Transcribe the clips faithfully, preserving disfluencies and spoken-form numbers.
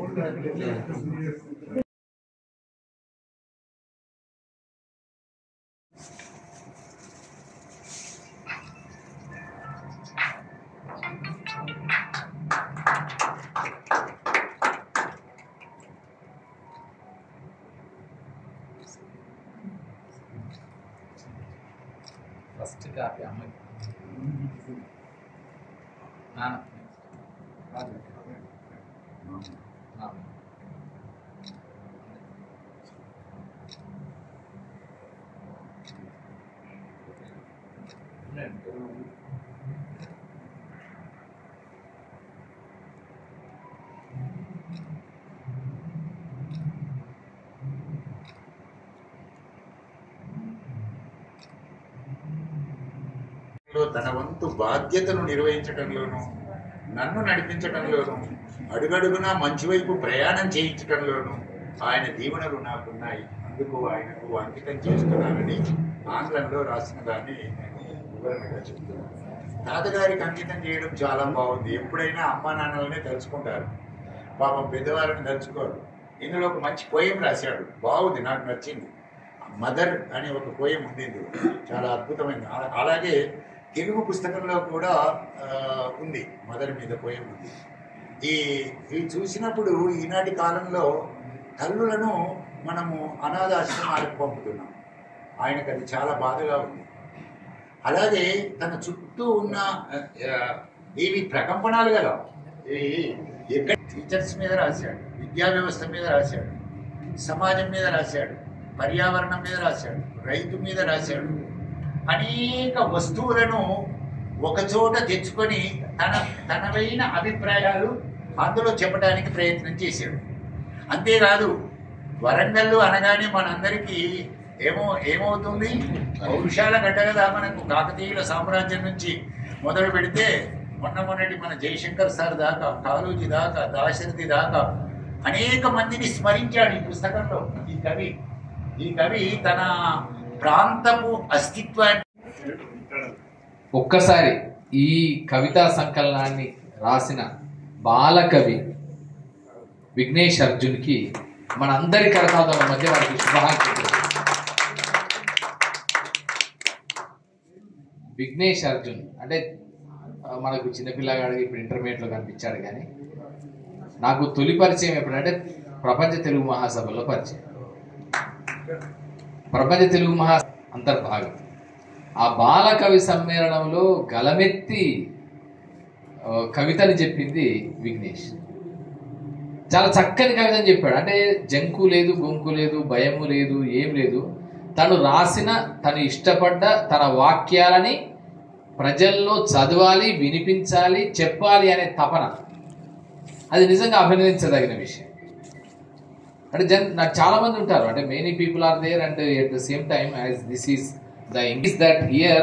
First copy అమ్మాయి నాన్న తన వంతు బాధ్యతను నిర్వహించడంలోనూ నన్ను నడిపించడంలోనూ అడుగడుగునా మంచి వైపు ప్రయాణం చేయించడంలోనూ ఆయన దీవెనలు నాకున్నాయి. అందుకు ఆయనకు అంకితం చేస్తున్నానని ఆంగ్లంలో రాసిన దాన్ని నేను వివరణగా చెప్తున్నాను. తాతగారికి అంకితం చేయడం చాలా బాగుంది. ఎప్పుడైనా అమ్మా నాన్నలనే తలుచుకుంటారు, పాపం పెద్దవారిని తలుచుకోరు. ఇందులో ఒక మంచి పోయం రాశాడు, బాగుంది, నాకు నచ్చింది. మదర్ అనే ఒక పోయం ఉంది, చాలా అద్భుతమైంది. అలాగే తెలుగు పుస్తకంలో కూడా ఉంది, మదర్ మీద పోయం ఉంది. ఈ ఇవి చూసినప్పుడు ఈనాటి కాలంలో తల్లులను మనము అనాథాశ్రమాలకు పంపుతున్నాం. ఆయనకు అది చాలా బాధగా ఉంది. అలాగే తన చుట్టూ ఉన్న ఇవి ప్రకంపనాలు కదా, ఇవి ఎక్కడ టీచర్స్ మీద రాశాడు, విద్యా వ్యవస్థ మీద రాశాడు, సమాజం మీద రాశాడు, పర్యావరణం మీద రాశాడు, రైతు మీద రాశాడు. అనేక వస్తువులను ఒకచోట తెచ్చుకొని తన తనవైన అభిప్రాయాలు అందులో చెప్పడానికి ప్రయత్నం చేశాడు. అంతేకాదు, వరంగల్ అనగానే మనందరికీ ఏమో ఏమవుతుంది, పౌరుషాల గడ్డ కదా మనకు. కాకతీయుల సామ్రాజ్యం నుంచి మొదలు పెడితే మొన్న మొన్నటి మన జయశంకర్ సార్ దాకా, కాళోజీ దాకా, దాశరథి దాకా అనేక మందిని స్మరించాడు ఈ పుస్తకంలో. ఈ కవి ఈ కవి తన ప్రాంతపు అస్తిత్వాన్ని ఒక్కసారి ఈ కవితా సంకలనాన్ని రాసిన బాలకవి విఘ్నేష్ అర్జున్కి మన అందరి కరతాళాల మధ్య వారికి శుభాకాంక్షలు. విఘ్నేష్ అర్జున్ అంటే మనకు చిన్నపిల్లగాడికి ఇప్పుడు ఇంటర్మీడియట్లో కనిపించాడు, కానీ నాకు తొలి పరిచయం ఎప్పుడంటే ప్రపంచ తెలుగు మహాసభలో పరిచయం. ప్రపంచ తెలుగు మహా అంతర్భాగం ఆ బాలకవి సమ్మేళనంలో గలమెత్తి కవితని చెప్పింది విఘ్నేష్. చాలా చక్కని కవితని చెప్పాడు. అంటే జంకు లేదు, గొంకు లేదు, భయము లేదు, ఏం లేదు. తను రాసిన, తను ఇష్టపడ్డ తన వాక్యాలని ప్రజల్లో చదవాలి, వినిపించాలి, చెప్పాలి అనే తపన, అది నిజంగా అభినందించదగిన విషయం. అంటే జన్ నాకు చాలా మంది ఉంటారు, అంటే many people are there, and at the same time as this is the English that here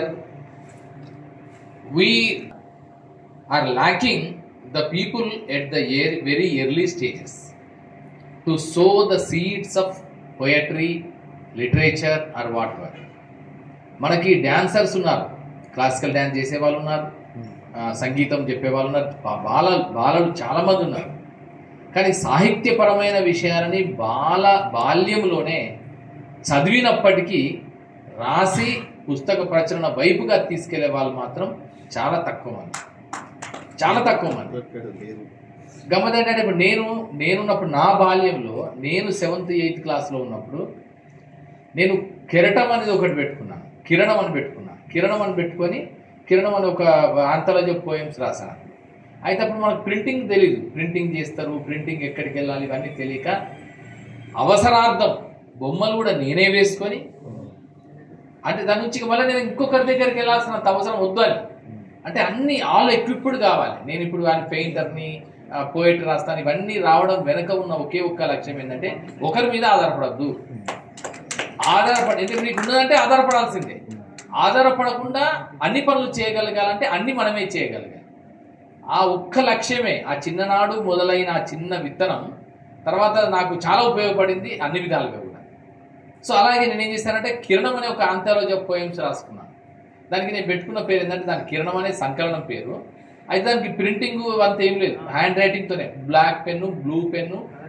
we are lacking the people at the very early stages to sow the seeds of poetry, literature or whatever. మనకి dancers ఉన్నారు, classical dance చేసే వాళ్ళు ఉన్నారు, సంగీతం చెప్పేవాళ్ళు ఉన్నారు, బాల బాలలు చాలామంది ఉన్నారు. కానీ సాహిత్యపరమైన విషయాలని బాల బాల్యంలోనే చదివినప్పటికీ రాసి పుస్తక ప్రచురణ వైపుగా తీసుకెళ్లే వాళ్ళు మాత్రం చాలా తక్కువ మంది, చాలా తక్కువ మంది. గమ్మత్ ఏంటంటే ఇప్పుడు నేను నేనున్నప్పుడు నా బాల్యంలో నేను సెవెంత్ ఎయిత్ క్లాస్లో ఉన్నప్పుడు నేను కిరటం అనేది ఒకటి పెట్టుకున్నాను, కిరణం అని పెట్టుకున్నాను. కిరణం అని పెట్టుకొని కిరణం అని ఒక ఆంథాలజీ పోయమ్స్ రాశాను. అయితే అప్పుడు మనకు ప్రింటింగ్ తెలీదు, ప్రింటింగ్ చేస్తారు, ప్రింటింగ్ ఎక్కడికి వెళ్ళాలి ఇవన్నీ తెలియక అవసరార్థం బొమ్మలు కూడా నేనే వేసుకొని, అంటే దాని నుంచి మళ్ళీ నేను ఇంకొకరి దగ్గరికి వెళ్ళాల్సిన అవసరం వద్దు అని, అంటే అన్ని ఆల్ ఎక్విప్డ్ కావాలి. నేను ఇప్పుడు ఆయన పెయింటర్ని, పోయిట్ రాస్తాను, ఇవన్నీ రావడం వెనక ఉన్న ఒకే ఒక్క లక్ష్యం ఏంటంటే ఒకరి మీద ఆధారపడద్దు. ఆధారపడి ఎందుకంటే నీకు ఉన్నదంటే ఆధారపడాల్సిందే. ఆధారపడకుండా అన్ని పనులు చేయగలగాలంటే అన్ని మనమే చేయగలగాలి. ఆ ఒక్క లక్ష్యమే ఆ చిన్ననాడు మొదలైన ఆ చిన్న విత్తనం తర్వాత నాకు చాలా ఉపయోగపడింది అన్ని విధాలుగా కూడా. సో అలాగే నేను ఏం చేశానంటే కిరణం అనే ఒక ఆంథాలజీ ఆఫ్ పోయమ్స్ రాసుకున్నాను. దానికి నేను పెట్టుకున్న పేరు ఏంటంటే దాని కిరణం అనే సంకలనం పేరు. అయితే దానికి ప్రింటింగ్ అంత ఏం లేదు, హ్యాండ్ రైటింగ్తోనే black pen, blue pen,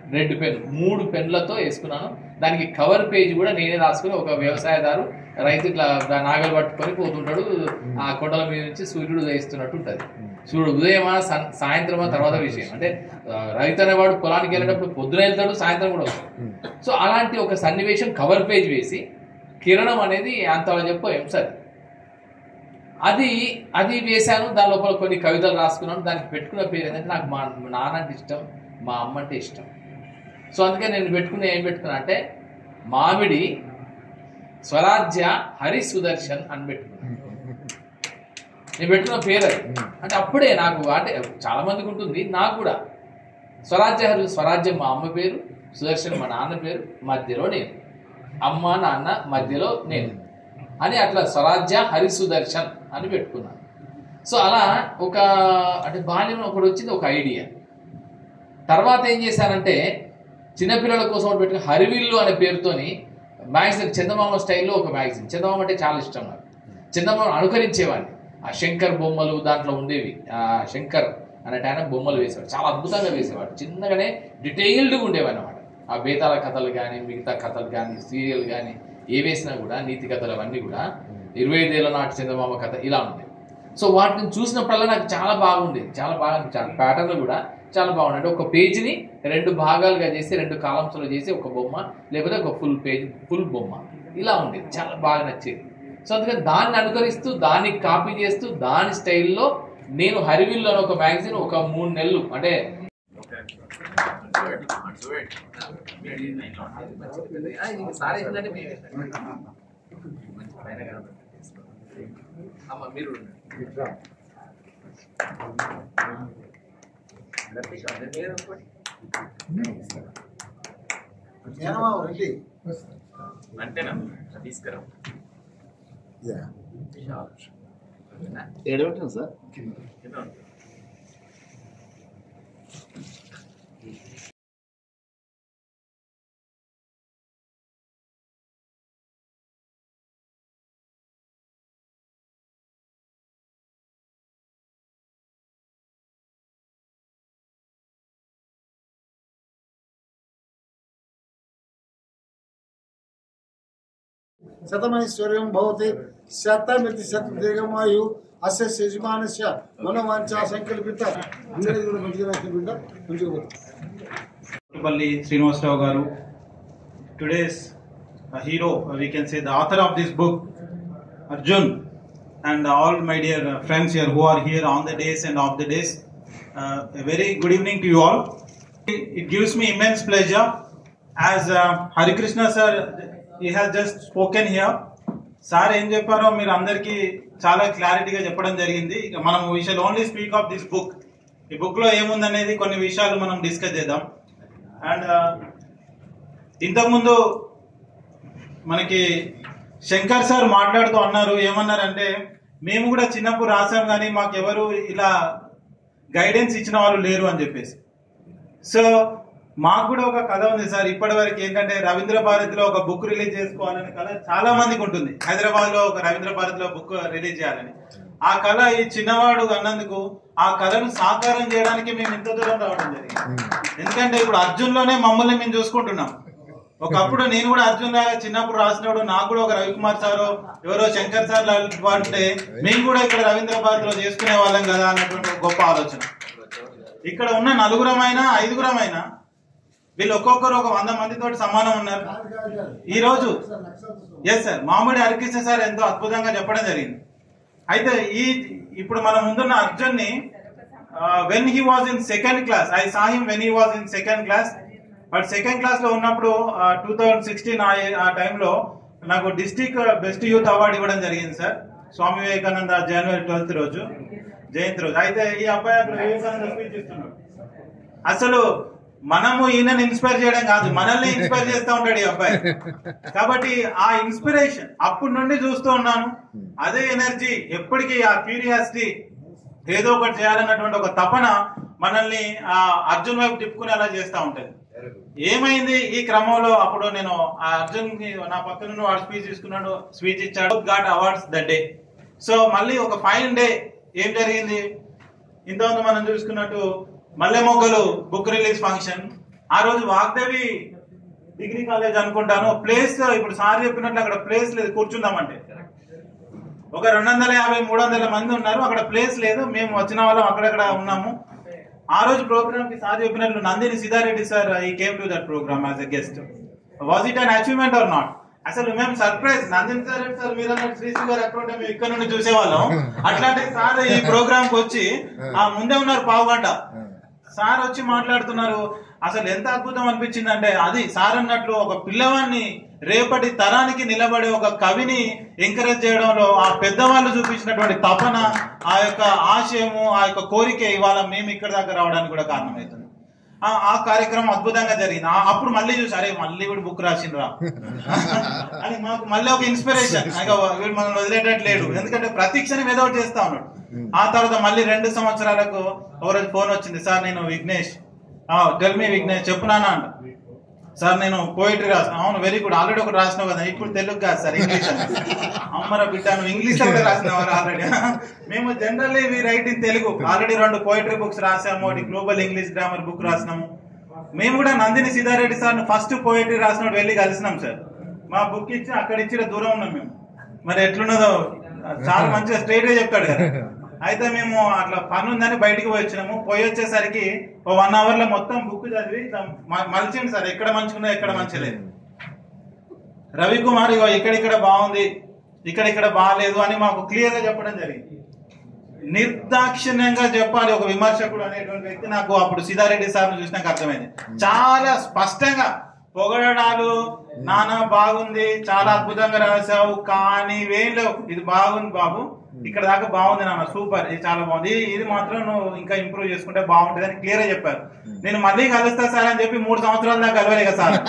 red pen, మూడు పెన్లతో వేసుకున్నాను. దానికి కవర్ పేజ్ కూడా నేనే రాసుకుని, ఒక వ్యవసాయదారు రైతు ఇట్లా నాగలు పట్టుకొని పోతుంటాడు, ఆ కొండల మీద నుంచి సూర్యుడు ఉదయిస్తున్నట్టు ఉంటుంది. సూర్యుడు ఉదయమా సాయంత్రమా తర్వాత విషయం. అంటే రైతు అనేవాడు పొలానికి వెళ్ళేటప్పుడు పొద్దున వెళ్తాడు, సాయంత్రం కూడా వస్తాడు. సో అలాంటి ఒక సన్నివేశం కవర్ పేజ్ వేసి, కిరణం అనేది అంత చెప్పలేం సార్, అది అది వేశాను. దాని లోపల కొన్ని కవితలు రాసుకున్నాను. దానికి పెట్టుకున్న పేరు ఏంటంటే, నాకు మా నాన్న అంటే ఇష్టం, మా అమ్మ అంటే ఇష్టం. సో అందుకే నేను పెట్టుకున్న ఏం పెట్టుకున్నా అంటే, మామిడి స్వరాజ్య హరి సుదర్శన్ అని పెట్టుకున్నాను. నేను పెట్టుకున్న పేరు అది. అంటే అప్పుడే నాకు, అంటే చాలా మందికి ఉంటుంది, నాకు కూడా స్వరాజ్య హరి, స్వరాజ్యం మా అమ్మ పేరు, సుదర్శన్ మా నాన్న పేరు, మధ్యలో నేను, అమ్మ నాన్న మధ్యలో నేను అని అట్లా స్వరాజ్య హరి సుదర్శన్ అని పెట్టుకున్నాను. సో అలా ఒక, అంటే బాల్యం ఒకటి వచ్చింది ఒక ఐడియా. తర్వాత ఏం చేశానంటే, చిన్నపిల్లల కోసం ఒకటి పెట్టుకుని హరివిల్లు అనే పేరుతోని మ్యాగజైన్, చందమామ స్టైల్లో ఒక మ్యాగజైన్. చందమామ అంటే చాలా ఇష్టం నాకు. చందమామ అనుకరించేవాడిని. ఆ శంకర్ బొమ్మలు దాంట్లో ఉండేవి. ఆ శంకర్ అనే ఆయన బొమ్మలు వేసేవాడు, చాలా అద్భుతంగా వేసేవాడు. చిన్నగానే డీటెయిల్డ్గా ఉండేవి అన్నమాట. ఆ బేతాల కథలు కానీ, మిగతా కథలు కానీ, సీరియల్ కానీ ఏ వేసినా కూడా, నీతి కథలు అవన్నీ కూడా ఇరవై ఐదేళ్ల నాటి చందమామ కథ ఇలా ఉండేవి. సో వాటిని చూసినప్పుడల్లా నాకు చాలా బాగుండేది, చాలా బాగా ప్యాటర్న్లు కూడా చాలా బాగుంది. అంటే ఒక పేజీని రెండు భాగాలుగా చేసి, రెండు కాలమ్స్లో చేసి ఒక బొమ్మ, లేకపోతే ఒక ఫుల్ పేజ్ ఫుల్ బొమ్మ ఇలా ఉండేది, చాలా బాగా నచ్చేది. సో అందుకని దాన్ని అనుకరిస్తూ, దాన్ని కాపీ చేస్తూ, దాని స్టైల్లో నేను హరివిల్లు అని ఒక మ్యాగజైన్ ఒక మూడు నెలలు, అంటే మీరు అంతేనా తీసుకురా ఏడవటం సార్. शतमैश्वर्यं भवति शतमिति शतदीर्घमायु अस्य यजमानस्य मनोवांఛా సంకల్పిత అందరికీ కూడా మంచిగా రాసిన బిడ్డ మంచిగా Kottupalli Srinivasarao garu, today's uh, hero, uh, we can say the author of this book, Arjun, and all my dear uh, friends here who are here on the days and off the days, uh, a very good evening to you all. It gives me immense pleasure as uh, Hari Krishna sir, he has just spoken here. Sir ఏం చెప్పారో మీరు అందరికీ చాలా క్లారిటీగా చెప్పడం జరిగింది. ఇక మనం we shall only speak of this book. ఈ బుక్ లో ఏముందనేది కొన్ని విషయాలు మనం డిస్కస్ చేద్దాం. అండ్ ఇంతకుముందు మనకి శంకర్ సార్ మాట్లాడుతూ అన్నారు, ఏమన్నారంటే మేము కూడా చిన్నప్పుడు రాసాం కానీ మాకు ఎవరు ఇలా గైడెన్స్ ఇచ్చిన వాళ్ళు లేరు అని చెప్పేసి. సో మాకు కూడా ఒక కథ ఉంది సార్. ఇప్పటి వరకు ఏంటంటే రవీంద్ర భారతిలో ఒక బుక్ రిలీజ్ చేసుకోవాలనే కళ చాలా మందికి ఉంటుంది. హైదరాబాద్ లో ఒక రవీంద్ర భారతిలో బుక్ రిలీజ్ చేయాలని. ఆ కళ ఈ చిన్నవాడు అన్నందుకు ఆ కళను సాకారం చేయడానికి మేము ఇంత దూరం రావడం జరిగింది. ఎందుకంటే ఇప్పుడు అర్జున్ లోనే మమ్మల్ని మేము చూసుకుంటున్నాం. ఒకప్పుడు నేను కూడా అర్జున్ లాగా చిన్నప్పుడు రాసినప్పుడు నాకు కూడా ఒక రవికుమార్ సారో ఎవరో శంకర్ సార్ అంటే మేము కూడా ఇక్కడ రవీంద్ర భారతిలో చేసుకునే వాళ్ళం కదా అన్నటువంటి గొప్ప ఆలోచన. ఇక్కడ ఉన్న నలుగురమైనా ఐదుగురమైనా వీళ్ళు ఒక్కొక్కరు ఒక వంద మందితో సమానం ఉన్నారు. ఈ రోజు ఎస్ సార్ మామిడి హరికృష్ణ సార్ ఎంతో అద్భుతంగా చెప్పడం జరిగింది. అయితే ఈ ఇప్పుడు మన ముందున్న అర్జున్ ని when he was in second class, I saw him when he was in second class. But second class లో ఉన్నప్పుడు టూ థౌజండ్ సిక్స్టీన్ ఆ టైంలో నాకు డిస్ట్రిక్ట్ బెస్ట్ యూత్ అవార్డు ఇవ్వడం జరిగింది సార్, స్వామి వివేకానంద జనవరి ట్వెల్త్ రోజు జయంతి రోజు. అయితే ఈ అబ్బాయి అక్కడ వివేకానంద స్పీచ్ ఇస్తున్నాడు. అసలు మనము ఈయనని ఇన్స్పైర్ చేయడం కాదు, మనల్ని ఇన్స్పైర్ చేస్తూ ఉంటాడు ఈ అబ్బాయి. కాబట్టి ఆ ఇన్స్పిరేషన్ అప్పటి నుండి చూస్తూ ఉన్నాను. అదే ఎనర్జీ ఎప్పటికీ, ఆ క్యూరియాసిటీ, ఏదో ఒకటి చేయాలన్నటువంటి ఒక తపన మనల్ని ఆ అర్జున్ వైపు తిప్పుకునేలా చేస్తూ ఉంటుంది. ఏమైంది ఈ క్రమంలో, అప్పుడు నేను ఆ అర్జున్ కి నా పక్కన వాడు స్పీచ్ తీసుకున్నాడు, స్పీచ్ ఇచ్చాడు, got awards that day. So మళ్ళీ ఒక ఫైన్ డే ఏం జరిగింది, ఇంతకుముందు మనం చూసుకున్నట్టు మల్లె మొగ్గలు బుక్ రిలీజ్ ఫంక్షన్, ఆ రోజు వాగ్దేవి డిగ్రీ కాలేజ్ అనుకుంటాను, ప్లేస్ ఇప్పుడు సార్ చెప్పినట్లు అక్కడ ప్లేస్ లేదు కూర్చుందామంటే. ఒక రెండు వందల యాభై మూడు వందల మంది ఉన్నారు, అక్కడ ప్లేస్ లేదు. మేము వచ్చిన వాళ్ళం అక్కడక్కడ ఉన్నాము. ఆ రోజు ప్రోగ్రామ్ కి సార్ చెప్పినట్లు Nandini Siddhareddy sir he came to that programme as a guest. Was it an achievement or not? అసలు మేము సర్ప్రైజ్. నందిని సార్ సార్ మీరు అన్నట్టు శ్రీశ్రీ గారు ఎక్కడ ఉంటే మేము ఇక్కడ నుండి చూసేవాళ్ళం. అట్లాంటి సార్ ఈ ప్రోగ్రామ్ కి వచ్చి ఆ ముందే ఉన్నారు పావు గంట. సార్ వచ్చి మాట్లాడుతున్నారు. అసలు ఎంత అద్భుతం అనిపించింది అంటే, అది సార్ అన్నట్లు ఒక పిల్లవాడిని రేపటి తరానికి నిలబడే ఒక కవిని ఎంకరేజ్ చేయడంలో ఆ పెద్దవాళ్ళు చూపించినటువంటి తపన, ఆ యొక్క ఆశయము, ఆ యొక్క కోరిక ఇవాళ మేము ఇక్కడ దాకా రావడానికి కూడా కారణమవుతుంది. ఆ కార్యక్రమం అద్భుతంగా జరిగింది. అప్పుడు మళ్ళీ చూసి అరే మళ్ళీ వీడు బుక్ రాసిండ్రా అని మాకు మళ్ళీ ఒక ఇన్స్పిరేషన్. వీడు మనం వదిలేటట్లేడు, ఎందుకంటే ప్రతి క్షణం ఏదో ఒకటి చేస్తా ఉన్నాడు. ఆ తర్వాత మళ్ళీ రెండు సంవత్సరాలకు ఒకరోజు ఫోన్ వచ్చింది, సార్ నేను విఘ్నేష్. టెల్ మీ విఘ్నేష్, చెప్పునానా అంట. సార్ నేను పోయిటరీ రాసిన. అవును, వెరీ గుడ్, ఆల్రెడీ ఒకటి రాసినావు కదా, ఇప్పుడు తెలుగు కాదు సార్ ఇంగ్లీష్. అమ్మరా బిడ్డ నువ్వు ఇంగ్లీష్ లో కూడా రాసినావు ఆల్రెడీ. మేము generally we write in Telugu. Already రెండు పోయిటరీ బుక్స్ రాసాము, ఒకటి గ్లోబల్ ఇంగ్లీష్ గ్రామర్ బుక్ రాసినాము. మేము కూడా Nandini Siddhareddy sir first poetry రాసినప్పుడు వెళ్ళి కలిసినాం సార్. మా బుక్ ఇచ్చి అక్కడ ఇచ్చిన దూరం ఉన్నాం మేము. మరి ఎట్లున్నదో చాలా మంచిగా స్ట్రైట్ గా చెప్తాడు కదా. అయితే మేము అట్లా పని ఉందని బయటికి పోయి వచ్చినాము. పోయి వచ్చేసరికి ఓ వన్ అవర్ లో మొత్తం బుక్ చదివి మలిచింది సార్, ఎక్కడ మంచుకున్నా ఎక్కడ మంచలేదు. రవికుమార్ ఇగో ఇక్కడిక్కడ బాగుంది, ఇక్కడిక్కడ బాగాలేదు అని మాకు క్లియర్ గా చెప్పడం జరిగింది. నిర్దాక్షిణ్యంగా చెప్పాలి ఒక విమర్శకుడు అనేటువంటి వ్యక్తి. నాకు అప్పుడు సిద్ధారెడ్డి సార్ను చూసినాక అర్థమైంది. చాలా స్పష్టంగా పొగడడాలు, నానా బాగుంది, చాలా అద్భుతంగా రాశావు, కానీ ఇవేం లేవు, ఇది బాగుంది బాబు, ఇక్కడ దాకా బాగుంది నాన్న, సూపర్, ఇది చాలా బాగుంది, ఇది మాత్రం నువ్వు ఇంకా ఇంప్రూవ్ చేసుకుంటే బాగుంటుంది అని క్లియర్ గా చెప్పారు. నేను మళ్ళీ కలుస్తా సార్ అని చెప్పి మూడు సంవత్సరాల దాకా కలవలే కదా సార్.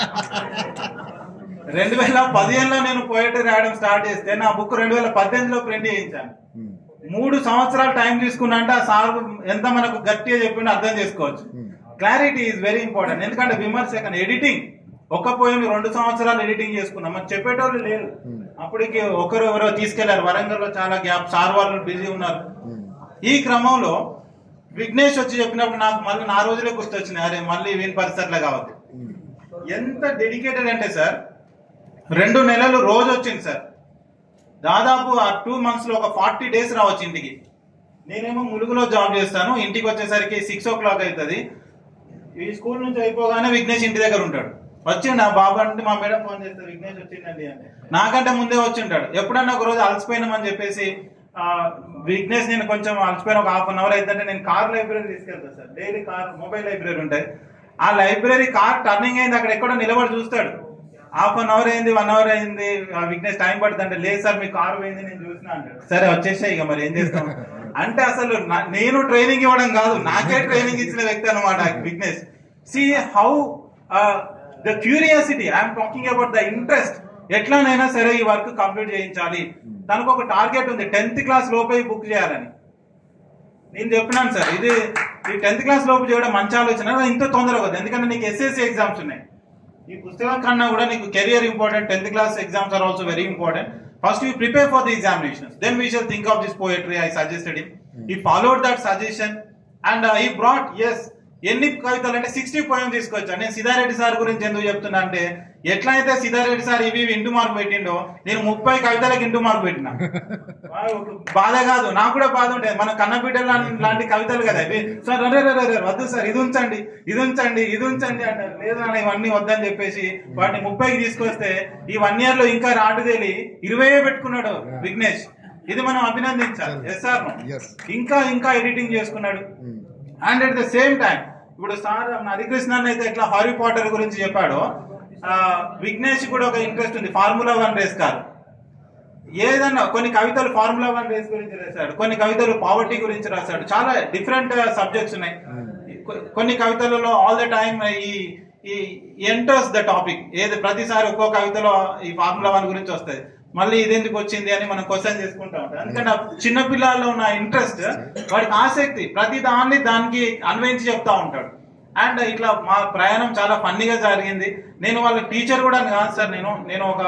రెండు వేల పదిహేనులో నేను పోయిటరీ రాయడం స్టార్ట్ చేస్తే నా బుక్ రెండు వేల పద్దెనిమిదిలో ప్రింట్ చేయించాను. మూడు సంవత్సరాలు టైం తీసుకున్నా అంటే ఆ సార్ ఎంత మనకు గట్టిగా చెప్పిండో అర్థం చేసుకోవచ్చు. Clarity is very important. ఎందుకంటే విమర్శ ఎడిటింగ్ ఒక్క పోయి రెండు సంవత్సరాలు ఎడిటింగ్ చేసుకున్నాం, మరి చెప్పేటోళ్ళు లేరు. అప్పటికి ఒకరు ఎవరో తీసుకెళ్లారు వరంగల్ లో, చాలా గ్యాప్, సార్ వాళ్ళు బిజీ ఉన్నారు. ఈ క్రమంలో విఘ్నేష్ వచ్చి చెప్పినప్పుడు నాకు మళ్ళీ నా రోజులే గుర్తొచ్చినాయి, అరే మళ్ళీ వీని పరిస్థితులే కావద్దు. ఎంత డెడికేటెడ్ అంటే సార్, రెండు నెలలు రోజు వచ్చింది సార్. దాదాపు ఆ టూ మంత్స్ లో ఒక ఫార్టీ డేస్ రావచ్చు ఇంటికి. నేనేమో ములుగులో జాబ్ చేస్తాను, ఇంటికి వచ్చేసరికి సిక్స్ ఓ క్లాక్ అవుతుంది. ఈ స్కూల్ నుంచి అయిపోగానే విఘ్నేష్ ఇంటి దగ్గర ఉంటాడు. వచ్చిండు ఆ బాబు అంటే మా మేడం ఫోన్ చేస్తారు, విఘ్నేష్ వచ్చిందండి అంటే. నాకంటే ముందే వచ్చి ఉంటాడు. ఎప్పుడన్నా ఒక రోజు అలసిపోయినామని చెప్పేసి ఆ విఘ్నేష్ నేను కొంచెం అలసిపోయిన ఒక హాఫ్ అన్ అవర్ అయితే నేను కార్ లైబ్రరీ తీసుకెళ్తాను sir. Daily car mobile library ఉంటాయి. ఆ లైబ్రరీ కార్ టర్నింగ్ అయింది, అక్కడ ఎక్కడో నిలబడి చూస్తాడు. హాఫ్ అన్ అవర్ అయింది, వన్ అవర్ అయింది, విఘ్నేష్ టైం పడుతుంది అంటే, లేదు సార్ మీ కారు పోయింది నేను చూసినా అంటాడు. సరే వచ్చేసాయి ఇక మరి ఏం చేస్తాం అంటే, అసలు నేను ట్రైనింగ్ ఇవ్వడం కాదు, నాకే ట్రైనింగ్ ఇచ్చిన వ్యక్తి అనమాట Vignesh. See how the curiosity, I'm talking about the interest. ఎట్లానైనా సరే ఈ వర్క్ కంప్లీట్ చేయించాలి. తనకు ఒక టార్గెట్ ఉంది, టెన్త్ క్లాస్ లోపే బుక్ చేయాలని. నేను చెప్పినాను సార్, ఇది ఈ టెన్త్ క్లాస్ లోపు చేయడం మంచి ఆలోచన, ఇంత తొందరగా వద్దు, ఎందుకంటే నీకు ఎస్ఎస్సి ఎగ్జామ్స్ ఉన్నాయి. ఈ పుస్తకం కన్నా కూడా నీకు career important, tenth class exams are also very important. First we prepare for the examinations, then we shall think of this poetry. I suggested him. He followed that suggestion and uh, he brought, yes, ఎన్ని కవితలు అంటే sixty poem తీసుకొచ్చాను. నేను Siddha Reddy sir గురించి ఎందుకు చెప్తున్నా అంటే, ఎట్లయితే సిద్ధారెడ్డి సార్ ఇవి ఇంటూ మార్క్ పెట్టిండో, నేను ముప్పై కవితలకు ఇంటూ మార్క్ పెట్టినా. బాధ కాదు, నాకు కూడా బాధ ఉంటుంది. మన కన్నబిడ్డలు లాంటి కవితలు కదా ఇవి. సార్ అరే రే వద్దు సార్, ఇది ఉంచండి ఇది ఉంచండి ఇది ఉంచండి అంటారు. లేదు అన్న ఇవన్నీ వద్దని చెప్పేసి వాటిని ముప్పైకి తీసుకొస్తే ఈ వన్ ఇయర్ లో ఇంకా రాటు తేలి ఇరవై పెట్టుకున్నాడు విఘ్నేష్. ఇది మనం అభినందించాలి. ఎస్ సార్, ఇంకా ఇంకా ఎడిటింగ్ చేసుకున్నాడు. And at the same time ఇప్పుడు సార్ హరికృష్ణ అయితే ఎట్లా హారీ పాటర్ గురించి చెప్పాడో, విఘ్నేష్ కూడా ఒక ఇంట్రెస్ట్ ఉంది ఫార్ములా వన్ రేస్ కార్. ఏదన్నా కొన్ని కవితలు ఫార్ములా వన్ రేస్ గురించి రాశాడు, కొన్ని కవితలు పావర్టీ గురించి రాశాడు. చాలా డిఫరెంట్ సబ్జెక్ట్స్ ఉన్నాయి. కొన్ని కవితలలో ఆల్ ద టైమ్ ఈ ఎంటర్స్ ద టాపిక్, ఏది ప్రతిసారి ఒక్కో కవితలో ఈ ఫార్ములా వన్ గురించి వస్తుంది. మళ్ళీ ఇదెందుకు వచ్చింది అని మనం క్వశ్చన్ చేసుకుంటా ఉంటాం. ఎందుకంటే చిన్న పిల్లల్లో ఉన్న ఇంట్రెస్ట్, వాడికి ఆసక్తి, ప్రతి దాన్ని దానికి అన్వయించి చెప్తా ఉంటాడు. అండ్ ఇట్లా మా ప్రయాణం చాలా ఫన్నీగా జరిగింది. నేను వాళ్ళ టీచర్ కూడా కాదు సార్, నేను నేను ఒక